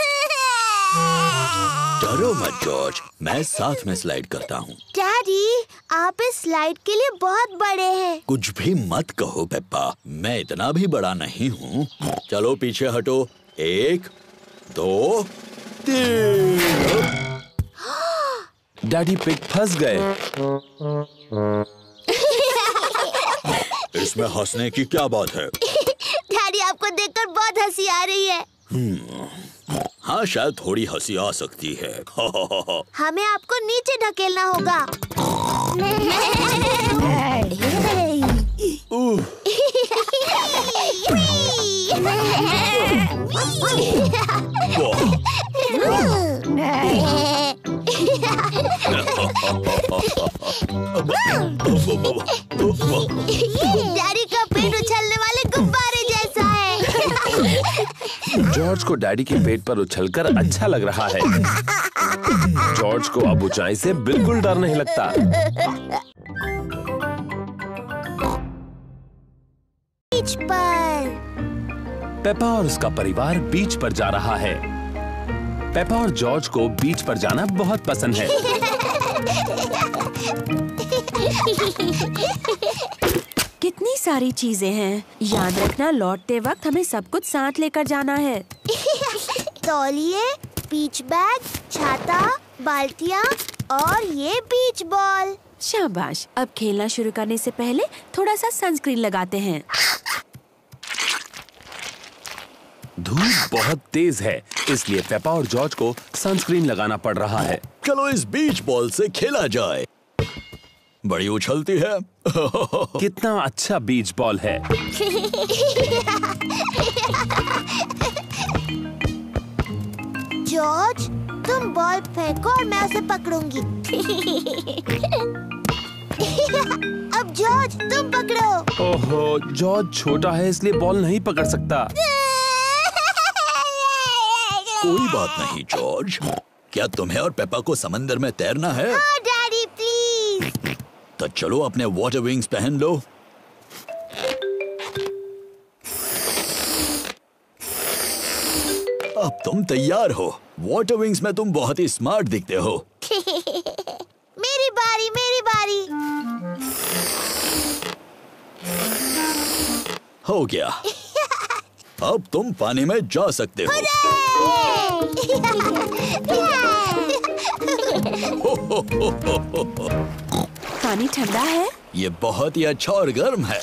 डरो मत जॉर्ज, मैं साथ में स्लाइड करता हूँ। डैडी, आप इस स्लाइड के लिए बहुत बड़े हैं। कुछ भी मत कहो पेप्पा, मैं इतना भी बड़ा नहीं हूँ। चलो पीछे हटो। 1, 2, 3। डैडी पिग फंस गए। इसमें हंसने की क्या बात है? डैडी, आपको देखकर बहुत हंसी आ रही है। हाँ, शायद थोड़ी हंसी आ सकती है। हमें आपको नीचे ढकेलना होगा। डैडी का पेट उछलने वाले गुब्बारे जैसा है। जॉर्ज को डैडी के पेट पर उछलकर अच्छा लग रहा है। जॉर्ज को अब ऊंचाई से बिल्कुल डर नहीं लगता। बीच पर पेपा और उसका परिवार बीच पर जा रहा है। पेपा और जॉर्ज को बीच पर जाना बहुत पसंद है। कितनी सारी चीजें हैं। याद रखना, लौटते वक्त हमें सब कुछ साथ लेकर जाना है। तौलिए, बीच बैग, छाता, बाल्टियाँ और ये बीच बॉल। शाबाश। अब खेलना शुरू करने से पहले थोड़ा सा सनस्क्रीन लगाते हैं। धूप बहुत तेज है, इसलिए पेपा और जॉर्ज को सनस्क्रीन लगाना पड़ रहा है। चलो इस बीच बॉल से खेला जाए। बड़ी उछलती है। कितना अच्छा बीच बॉल है। जॉर्ज, तुम बॉल फेंको और मैं उसे पकड़ूंगी। अब जॉर्ज, तुम पकड़ो। ओहो, जॉर्ज छोटा है इसलिए बॉल नहीं पकड़ सकता। कोई बात नहीं जॉर्ज। क्या तुम्हें और पेपा को समंदर में तैरना है? हाँ डैडी, प्लीज। तो चलो अपने वाटर विंग्स पहन लो। अब तुम तैयार हो। वाटर विंग्स में तुम बहुत ही स्मार्ट दिखते हो। मेरी बारी, मेरी बारी। हो गया। अब तुम पानी में जा सकते हो। पानी ठंडा है। ये बहुत ही अच्छा और गर्म है।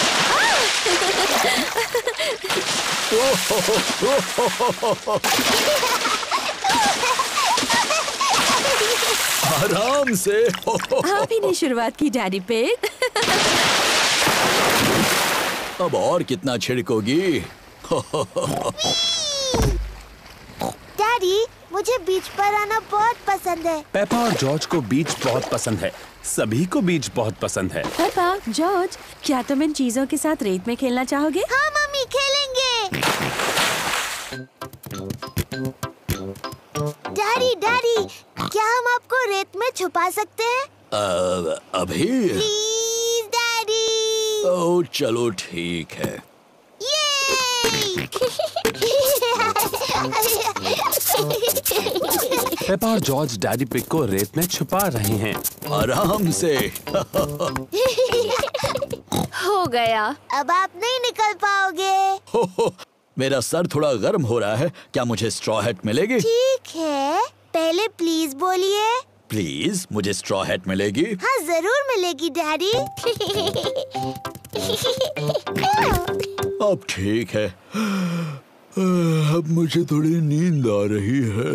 आराम से। आप ही ने शुरुआत की डैडी पिग। अब और कितना छिड़कोगी? डैडी, मुझे बीच पर आना बहुत पसंद है। पेपा और जॉर्ज को बीच बहुत पसंद है। सभी को बीच बहुत पसंद है। पेपा, जॉर्ज, क्या तुम इन चीजों के साथ रेत में खेलना चाहोगे? हाँ मम्मी, खेलेंगे। डैडी, डैडी, क्या हम आपको रेत में छुपा सकते हैं? अभी? Please daddy. ओह, चलो ठीक है। पेपा और जॉर्ज डैडी पिग को रेत में छुपा रहे हैं। आराम से। हो गया। अब आप नहीं निकल पाओगे। मेरा सर थोड़ा गर्म हो रहा है। क्या मुझे स्ट्रॉ हैट मिलेगी? ठीक है, पहले प्लीज बोलिए। प्लीज, मुझे स्ट्रॉ हैट मिलेगी? हाँ जरूर मिलेगी डैडी। अब ठीक है। अब मुझे थोड़ी नींद आ रही है।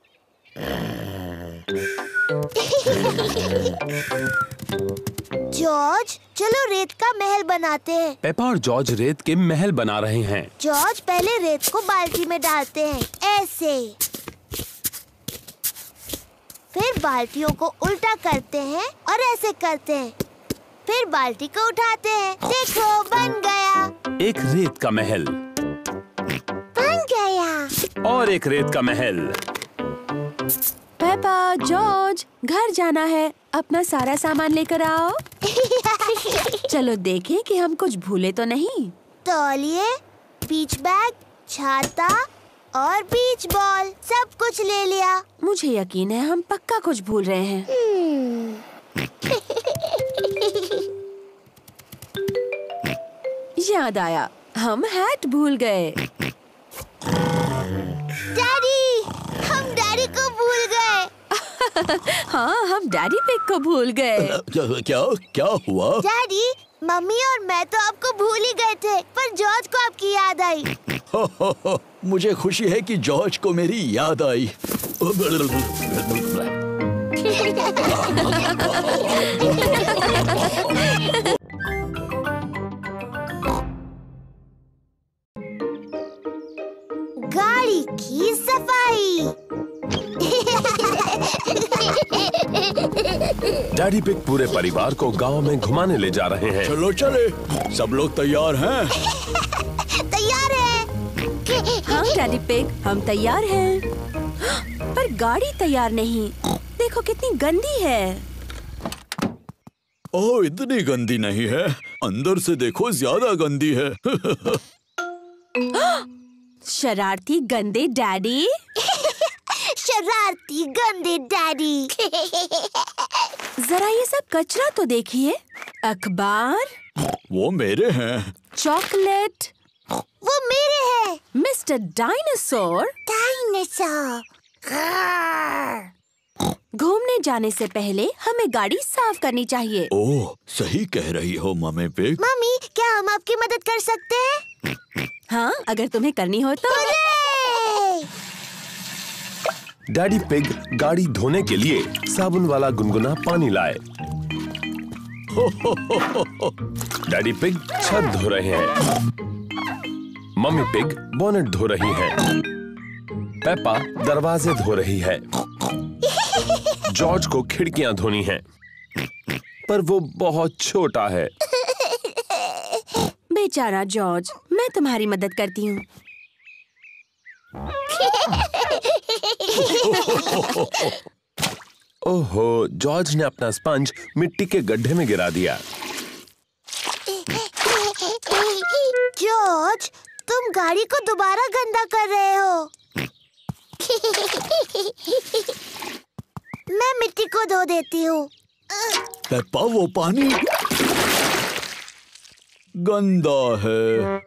जॉर्ज, चलो रेत का महल बनाते हैं। पेपा और जॉर्ज रेत के महल बना रहे हैं। जॉर्ज, पहले रेत को बाल्टी में डालते हैं, ऐसे। फिर बाल्टियों को उल्टा करते हैं और ऐसे करते हैं। फिर बाल्टी को उठाते हैं। देखो, बन गया। एक रेत का महल बन गया। और एक रेत का महल। पेपा, जॉर्ज, घर जाना है। अपना सारा सामान लेकर आओ। चलो देखें कि हम कुछ भूले तो नहीं। तौलिए, बीच बैग, छाता और बीच बॉल, सब कुछ ले लिया। मुझे यकीन है हम पक्का कुछ भूल रहे हैं। याद आया, हम हैट भूल गए। डैडी, हम डैडी को भूल गए। हाँ, हम डैडी पिग को भूल गए। क्या क्या हुआ? डैडी, मम्मी और मैं तो आपको भूल ही गए थे, पर जॉर्ज को आपकी याद आई। मुझे खुशी है कि जॉर्ज को मेरी याद आई। गाड़ी की सफाई। डैडी पिग पूरे परिवार को गांव में घुमाने ले जा रहे हैं। चलो चले, सब लोग तैयार हैं? तैयार है। हाँ डैडी पिग, हम तैयार हैं। पर गाड़ी तैयार नहीं। देखो कितनी गंदी है। ओह, इतनी गंदी नहीं है, अंदर से देखो ज्यादा गंदी है। शरारती गंदे डैडी। शरारती गंदे डैडी। जरा ये सब कचरा तो देखिए। अखबार, वो मेरे हैं। चॉकलेट, वो मेरे हैं। Mister dinosaur. डायनासोर। घूमने जाने से पहले हमें गाड़ी साफ करनी चाहिए। ओह, सही कह रही हो मम्मी पिग। मम्मी, क्या हम आपकी मदद कर सकते हैं? हाँ, अगर तुम्हें करनी हो तो। डैडी पिग गाड़ी धोने के लिए साबुन वाला गुनगुना पानी लाए। डैडी पिग छत धो रहे हैं। मम्मी पिग बोनेट धो रही हैं। पेपा दरवाजे धो रही है। जॉर्ज को खिड़कियां धोनी हैं, पर वो बहुत छोटा है। बेचारा जॉर्ज, मैं तुम्हारी मदद करती हूँ। ओहो, जॉर्ज ने अपना स्पंज मिट्टी के गड्ढे में गिरा दिया। जॉर्ज, तुम गाड़ी को दोबारा गंदा कर रहे हो। मैं मिट्टी को धो देती हूँ। पेप्पा, वो पानी गंदा है।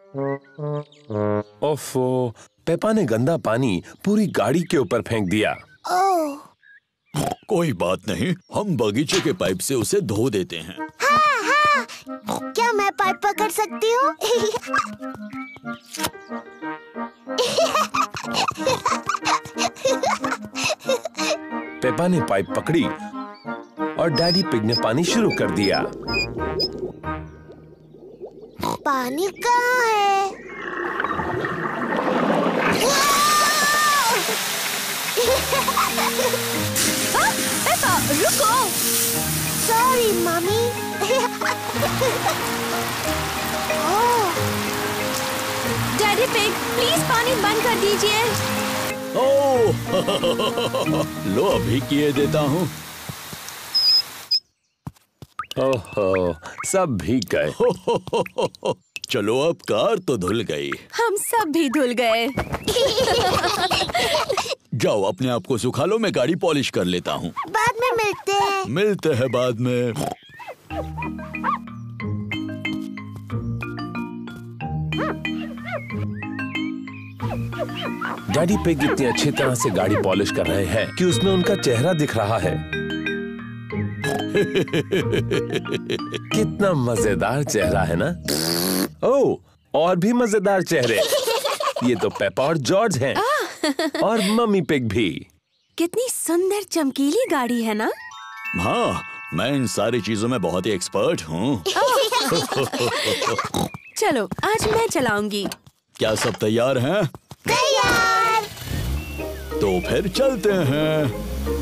ओफो, पेपा ने गंदा पानी पूरी गाड़ी के ऊपर फेंक दिया। ओह, कोई बात नहीं, हम बगीचे के पाइप से उसे धो देते हैं। हाँ हाँ, क्या मैं पाइप पकड़ सकती हूँ? पेपा ने पाइप पकड़ी और डैडी पिग ने पानी शुरू कर दिया। पानी कहाँ है? पेपा, रुको। Sorry mummy. Daddy Pig, please पानी बंद कर दीजिए। ओह, लो अभी किए देता हूँ। ओहो, सब भीग गए। चलो, अब कार तो धुल गई। हम सब भी धुल गए। जाओ, अपने आप को सुखा लो, मैं गाड़ी पॉलिश कर लेता हूँ। बाद में मिलते हैं। मिलते हैं बाद में। डैडी पिग इतनी अच्छी तरह से गाड़ी पॉलिश कर रहे हैं कि उसमें उनका चेहरा दिख रहा है। कितना मजेदार चेहरा है ना? ओह, और भी मजेदार चेहरे। ये तो पेपा और जॉर्ज हैं। और मम्मी पिग भी। कितनी सुंदर चमकीली गाड़ी है ना? हाँ, मैं इन सारी चीजों में बहुत ही एक्सपर्ट हूँ। चलो, आज मैं चलाऊंगी। क्या सब तैयार हैं? तैयार। तो फिर चलते हैं।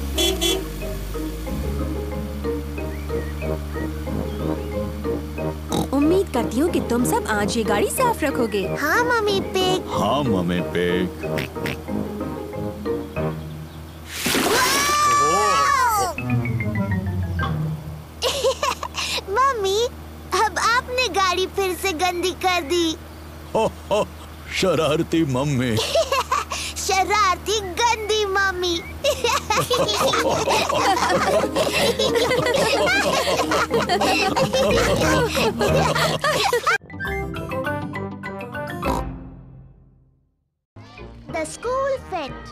उम्मीद करती हूँ कि तुम सब आज ये गाड़ी साफ रखोगे। हाँ मम्मी पिग। हाँ मम्मी पिग। मम्मी, अब आपने गाड़ी फिर से गंदी कर दी। शरारती मम्मी। शरारती गंदी मम्मी। The school fete.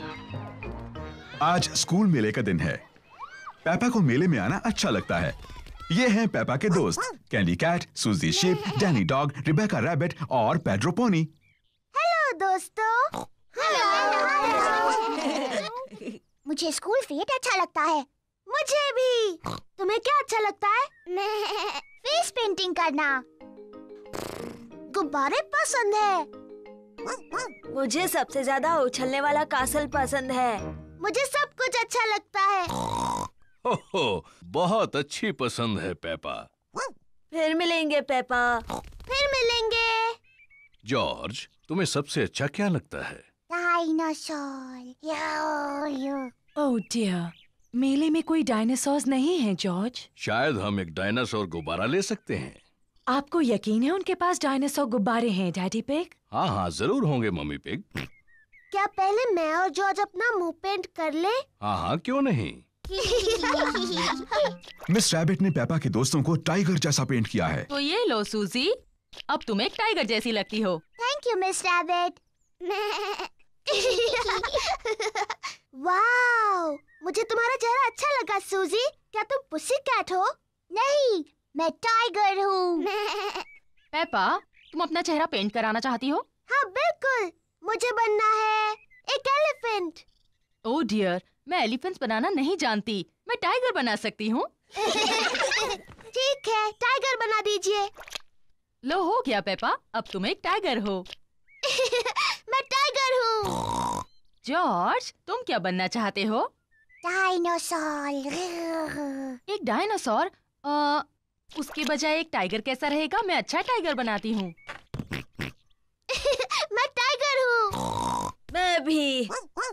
आज स्कूल मेले का दिन है। पेपा को मेले में आना अच्छा लगता है। ये हैं पेपा के दोस्त, Candy Cat, Suzy Sheep, Danny Dog, Rebecca Rabbit और पेड्रो पोनी। हेलो दोस्तों। हेलो। मुझे स्कूल फेट अच्छा लगता है। मुझे भी। तुम्हें क्या अच्छा लगता है? फेस पेंटिंग करना। गुब्बारे पसंद है। मुझे सबसे ज्यादा उछलने वाला कासल पसंद है। मुझे सब कुछ अच्छा लगता है। हो, बहुत अच्छी पसंद है पेपा। फिर मिलेंगे पेपा। फिर मिलेंगे। जॉर्ज, तुम्हें सबसे अच्छा क्या लगता है? डायनासोर। ओह डियर, मेले में कोई डायनासोर्स नहीं है जॉर्ज। शायद हम एक डायनासोर गुब्बारा ले सकते हैं। आपको यकीन है उनके पास डायनासोर गुब्बारे हैं डैडी पिग? हाँ हाँ, जरूर होंगे मम्मी पिग। क्या पहले मैं और जॉर्ज अपना मुंह पेंट कर ले? हाँ हाँ, क्यों नहीं। मिस रैबिट ने पेपा के दोस्तों को टाइगर जैसा पेंट किया है। तो ये लो सूजी, अब तुम एक टाइगर जैसी लगती हो। Thank you Miss Rabbit. Wow, मुझे तुम्हारा चेहरा अच्छा लगा सूजी। क्या तुम पुसी कैट हो? नहीं, मैं टाइगर हूँ। पेपा, तुम अपना चेहरा पेंट कराना चाहती हो? हाँ बिल्कुल, मुझे बनना है एक एलिफेंट। ओह डियर, मैं एलिफेंट्स बनाना नहीं जानती। मैं टाइगर बना सकती हूँ। ठीक है, टाइगर बना दीजिए। लो हो गया पेपा, अब तुम एक टाइगर हो। मैं टाइगर हूँ। जॉर्ज, तुम क्या बनना चाहते हो? डायनासोर। एक डायनासोर? उसके बजाय एक टाइगर कैसा रहेगा? मैं अच्छा टाइगर बनाती हूँ। मैं टाइगर हूँ। मैं भी।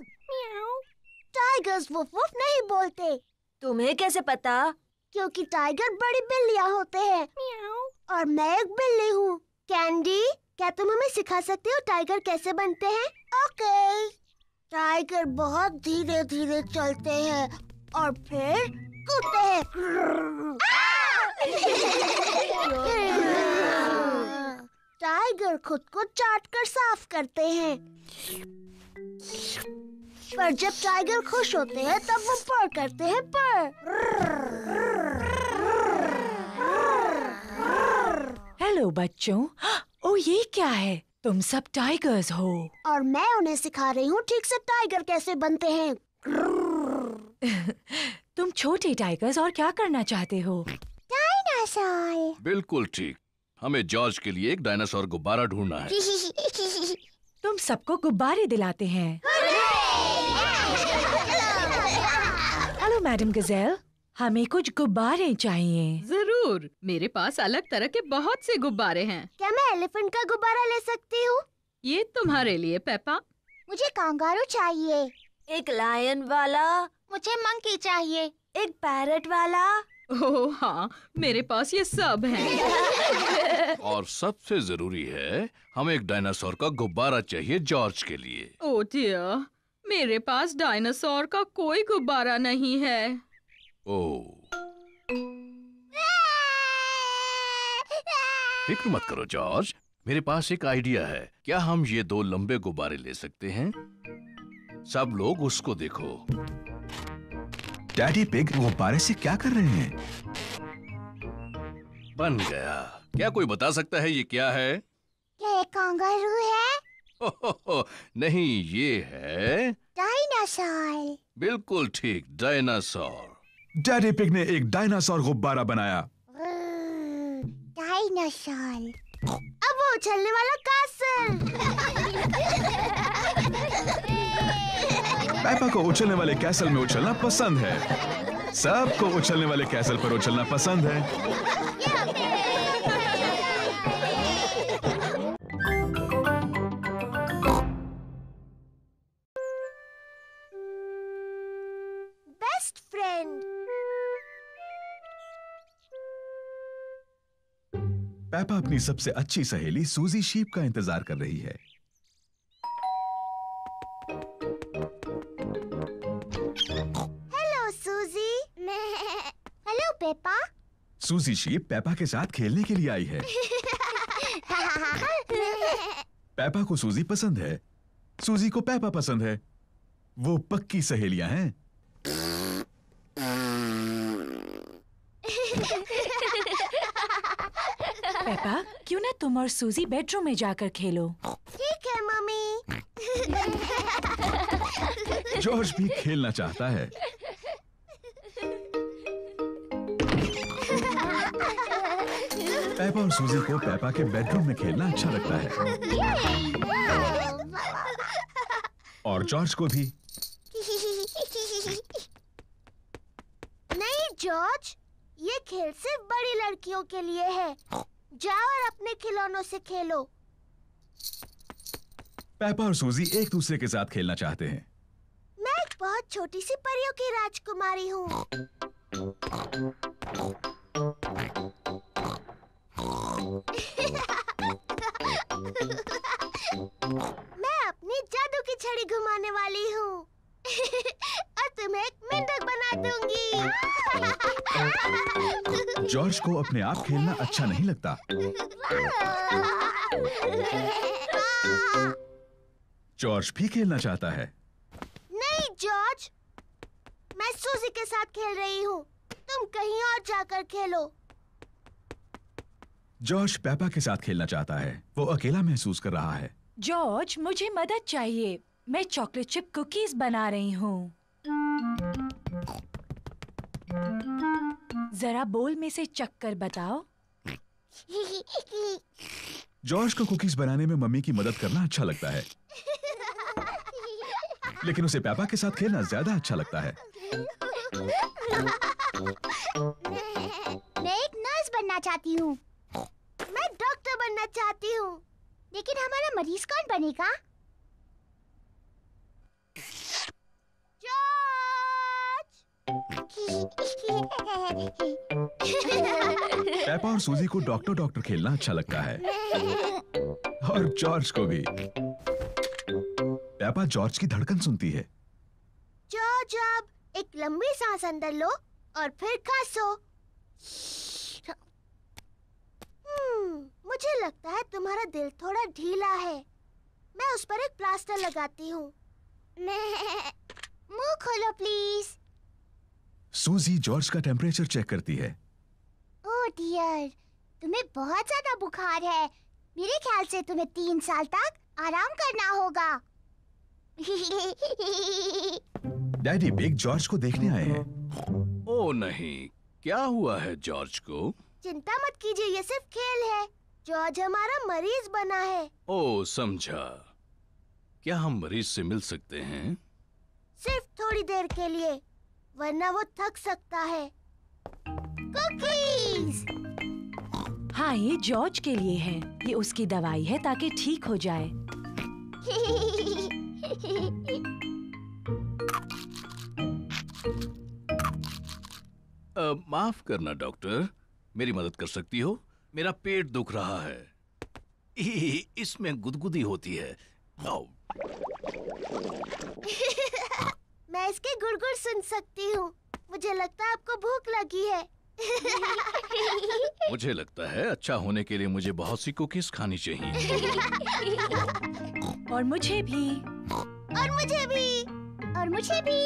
टाइगर्स वुफ वुफ नहीं बोलते। तुम्हें कैसे पता? क्योंकि टाइगर बड़ी बिल्लियाँ होते हैं और मैं एक बिल्ली हूँ। कैंडी, क्या तुम हमें सिखा सकते हो टाइगर कैसे बनते हैं? ओके। टाइगर बहुत धीरे धीरे चलते हैं और फिर कूदते हैं। टाइगर खुद को चाट कर साफ करते हैं। पर जब टाइगर खुश होते हैं तब वो पर करते हैं पर। हेलो बच्चों। ओ ये क्या है? तुम सब टाइगर्स हो। और मैं उन्हें सिखा रही हूँ ठीक से टाइगर कैसे बनते हैं। तुम छोटे टाइगर्स और क्या करना चाहते हो? डायनासोर। बिल्कुल ठीक। हमें जॉर्ज के लिए एक डायनासोर गुब्बारा ढूंढना है। तुम सबको गुब्बारे दिलाते हैं। हेलो मैडम गजेल, हमें कुछ गुब्बारे चाहिए। जरूर, मेरे पास अलग तरह के बहुत से गुब्बारे हैं। क्या मैं एलिफेंट का गुब्बारा ले सकती हूँ? ये तुम्हारे लिए पेपा। मुझे कांगारू चाहिए। एक लायन वाला। मुझे मंकी चाहिए। एक पैरट वाला। ओह हाँ, मेरे पास ये सब हैं। और सबसे जरूरी है, हमें एक डायनासोर का गुब्बारा चाहिए जॉर्ज के लिए। ओह डियर, मेरे पास डायनासोर का कोई गुब्बारा नहीं है। ओह, फिक्र मत करो जॉर्ज, मेरे पास एक आइडिया है। क्या हम ये दो लंबे गुब्बारे ले सकते हैं? सब लोग उसको देखो। डैडी पिग गुब्बारे से क्या कर रहे हैं? बन गया। क्या कोई बता सकता है ये क्या है? क्या ये कांगारू है? हो, नहीं, ये है डायनासोर। बिल्कुल ठीक, डायनासोर। डैडी पिग ने एक डायनासोर गुब्बारा बनाया। डायनासोर। अब वो उछलने वाला कासल। पेपा को उछलने वाले कैसल में उछलना पसंद है। सबको उछलने वाले कैसल पर उछलना पसंद है। Best friend. पेपा अपनी सबसे अच्छी सहेली सूजी शीप का इंतजार कर रही है। Hello Suzy. Hello Peppa. Suzy Sheep Peppa के साथ खेलने के लिए आई है। पेपा को सूजी पसंद है, सूजी को पेपा पसंद है। वो पक्की सहेलियां हैं। पेपा, क्यों ना तुम और सूजी बेडरूम में जाकर खेलो? ठीक है मम्मी। जॉर्ज भी खेलना चाहता है। पेपा और सूजी को पेपा के बेडरूम में खेलना अच्छा लगता है और जॉर्ज को भी। नहीं जॉर्ज, ये खेल सिर्फ बड़ी लड़कियों के लिए है। जाओ और अपने खिलौनों से खेलो। पेपा और सूजी एक दूसरे के साथ खेलना चाहते हैं। मैं एक बहुत छोटी सी परियों की राजकुमारी हूँ। मैं अपनी जादू की छड़ी घुमाने वाली हूँ और तुम्हें एक मेंढक बना दूंगी। जॉर्ज को अपने आप खेलना अच्छा नहीं लगता। जॉर्ज भी खेलना चाहता है। नहीं जॉर्ज, मैं सूजी के साथ खेल रही हूँ। तुम कहीं और जाकर खेलो। जॉर्ज पेपा के साथ खेलना चाहता है। वो अकेला महसूस कर रहा है। जॉर्ज, मुझे मदद चाहिए। मैं चॉकलेट चिप कुकीज बना रही हूँ। जरा बोल में से चक्कर बताओ। जॉर्ज को कुकीज बनाने में मम्मी की मदद करना अच्छा लगता है, लेकिन उसे पेपा के साथ खेलना ज्यादा अच्छा लगता है। मैं एक नर्स बनना चाहती हूँ। मैं डॉक्टर बनना चाहती हूँ। लेकिन हमारा मरीज कौन बनेगा? पेपा और सूजी को डॉक्टर डॉक्टर खेलना अच्छा लगता है और जॉर्ज को भी। पेपा जॉर्ज की धड़कन सुनती है। जॉर्ज, अब एक लंबी सांस अंदर लो और फिर खांसो। मुझे लगता है तुम्हारा दिल थोड़ा ढीला है। मैं उस पर एक प्लास्टर लगाती हूँ। मुंह खोलो प्लीज। सूजी जॉर्ज का टेम्परेचर चेक करती है। ओह डियर, तुम्हें बहुत ज्यादा बुखार है। मेरे ख्याल से तुम्हें 3 साल तक आराम करना होगा। डैडी बिग जॉर्ज को देखने आए हैं। ओ नहीं, क्या हुआ है जॉर्ज को? चिंता मत कीजिए, ये सिर्फ खेल है। जॉर्ज हमारा मरीज बना है। ओ समझा। क्या हम मरीज से मिल सकते हैं? सिर्फ थोड़ी देर के लिए, वरना वो थक सकता है। कुकीज! हाँ, ये जॉर्ज के लिए है। ये उसकी दवाई है ताकि ठीक हो जाए। माफ करना डॉक्टर, मेरी मदद कर सकती हो? मेरा पेट दुख रहा है। इसमें गुदगुदी होती है। मैं इसके गुड़गुड़ सुन सकती हूँ। मुझे लगता है आपको भूख लगी है। मुझे लगता है अच्छा होने के लिए मुझे बहुत सी कुकीज खानी चाहिए। और मुझे भी। और मुझे भी। और मुझे भी।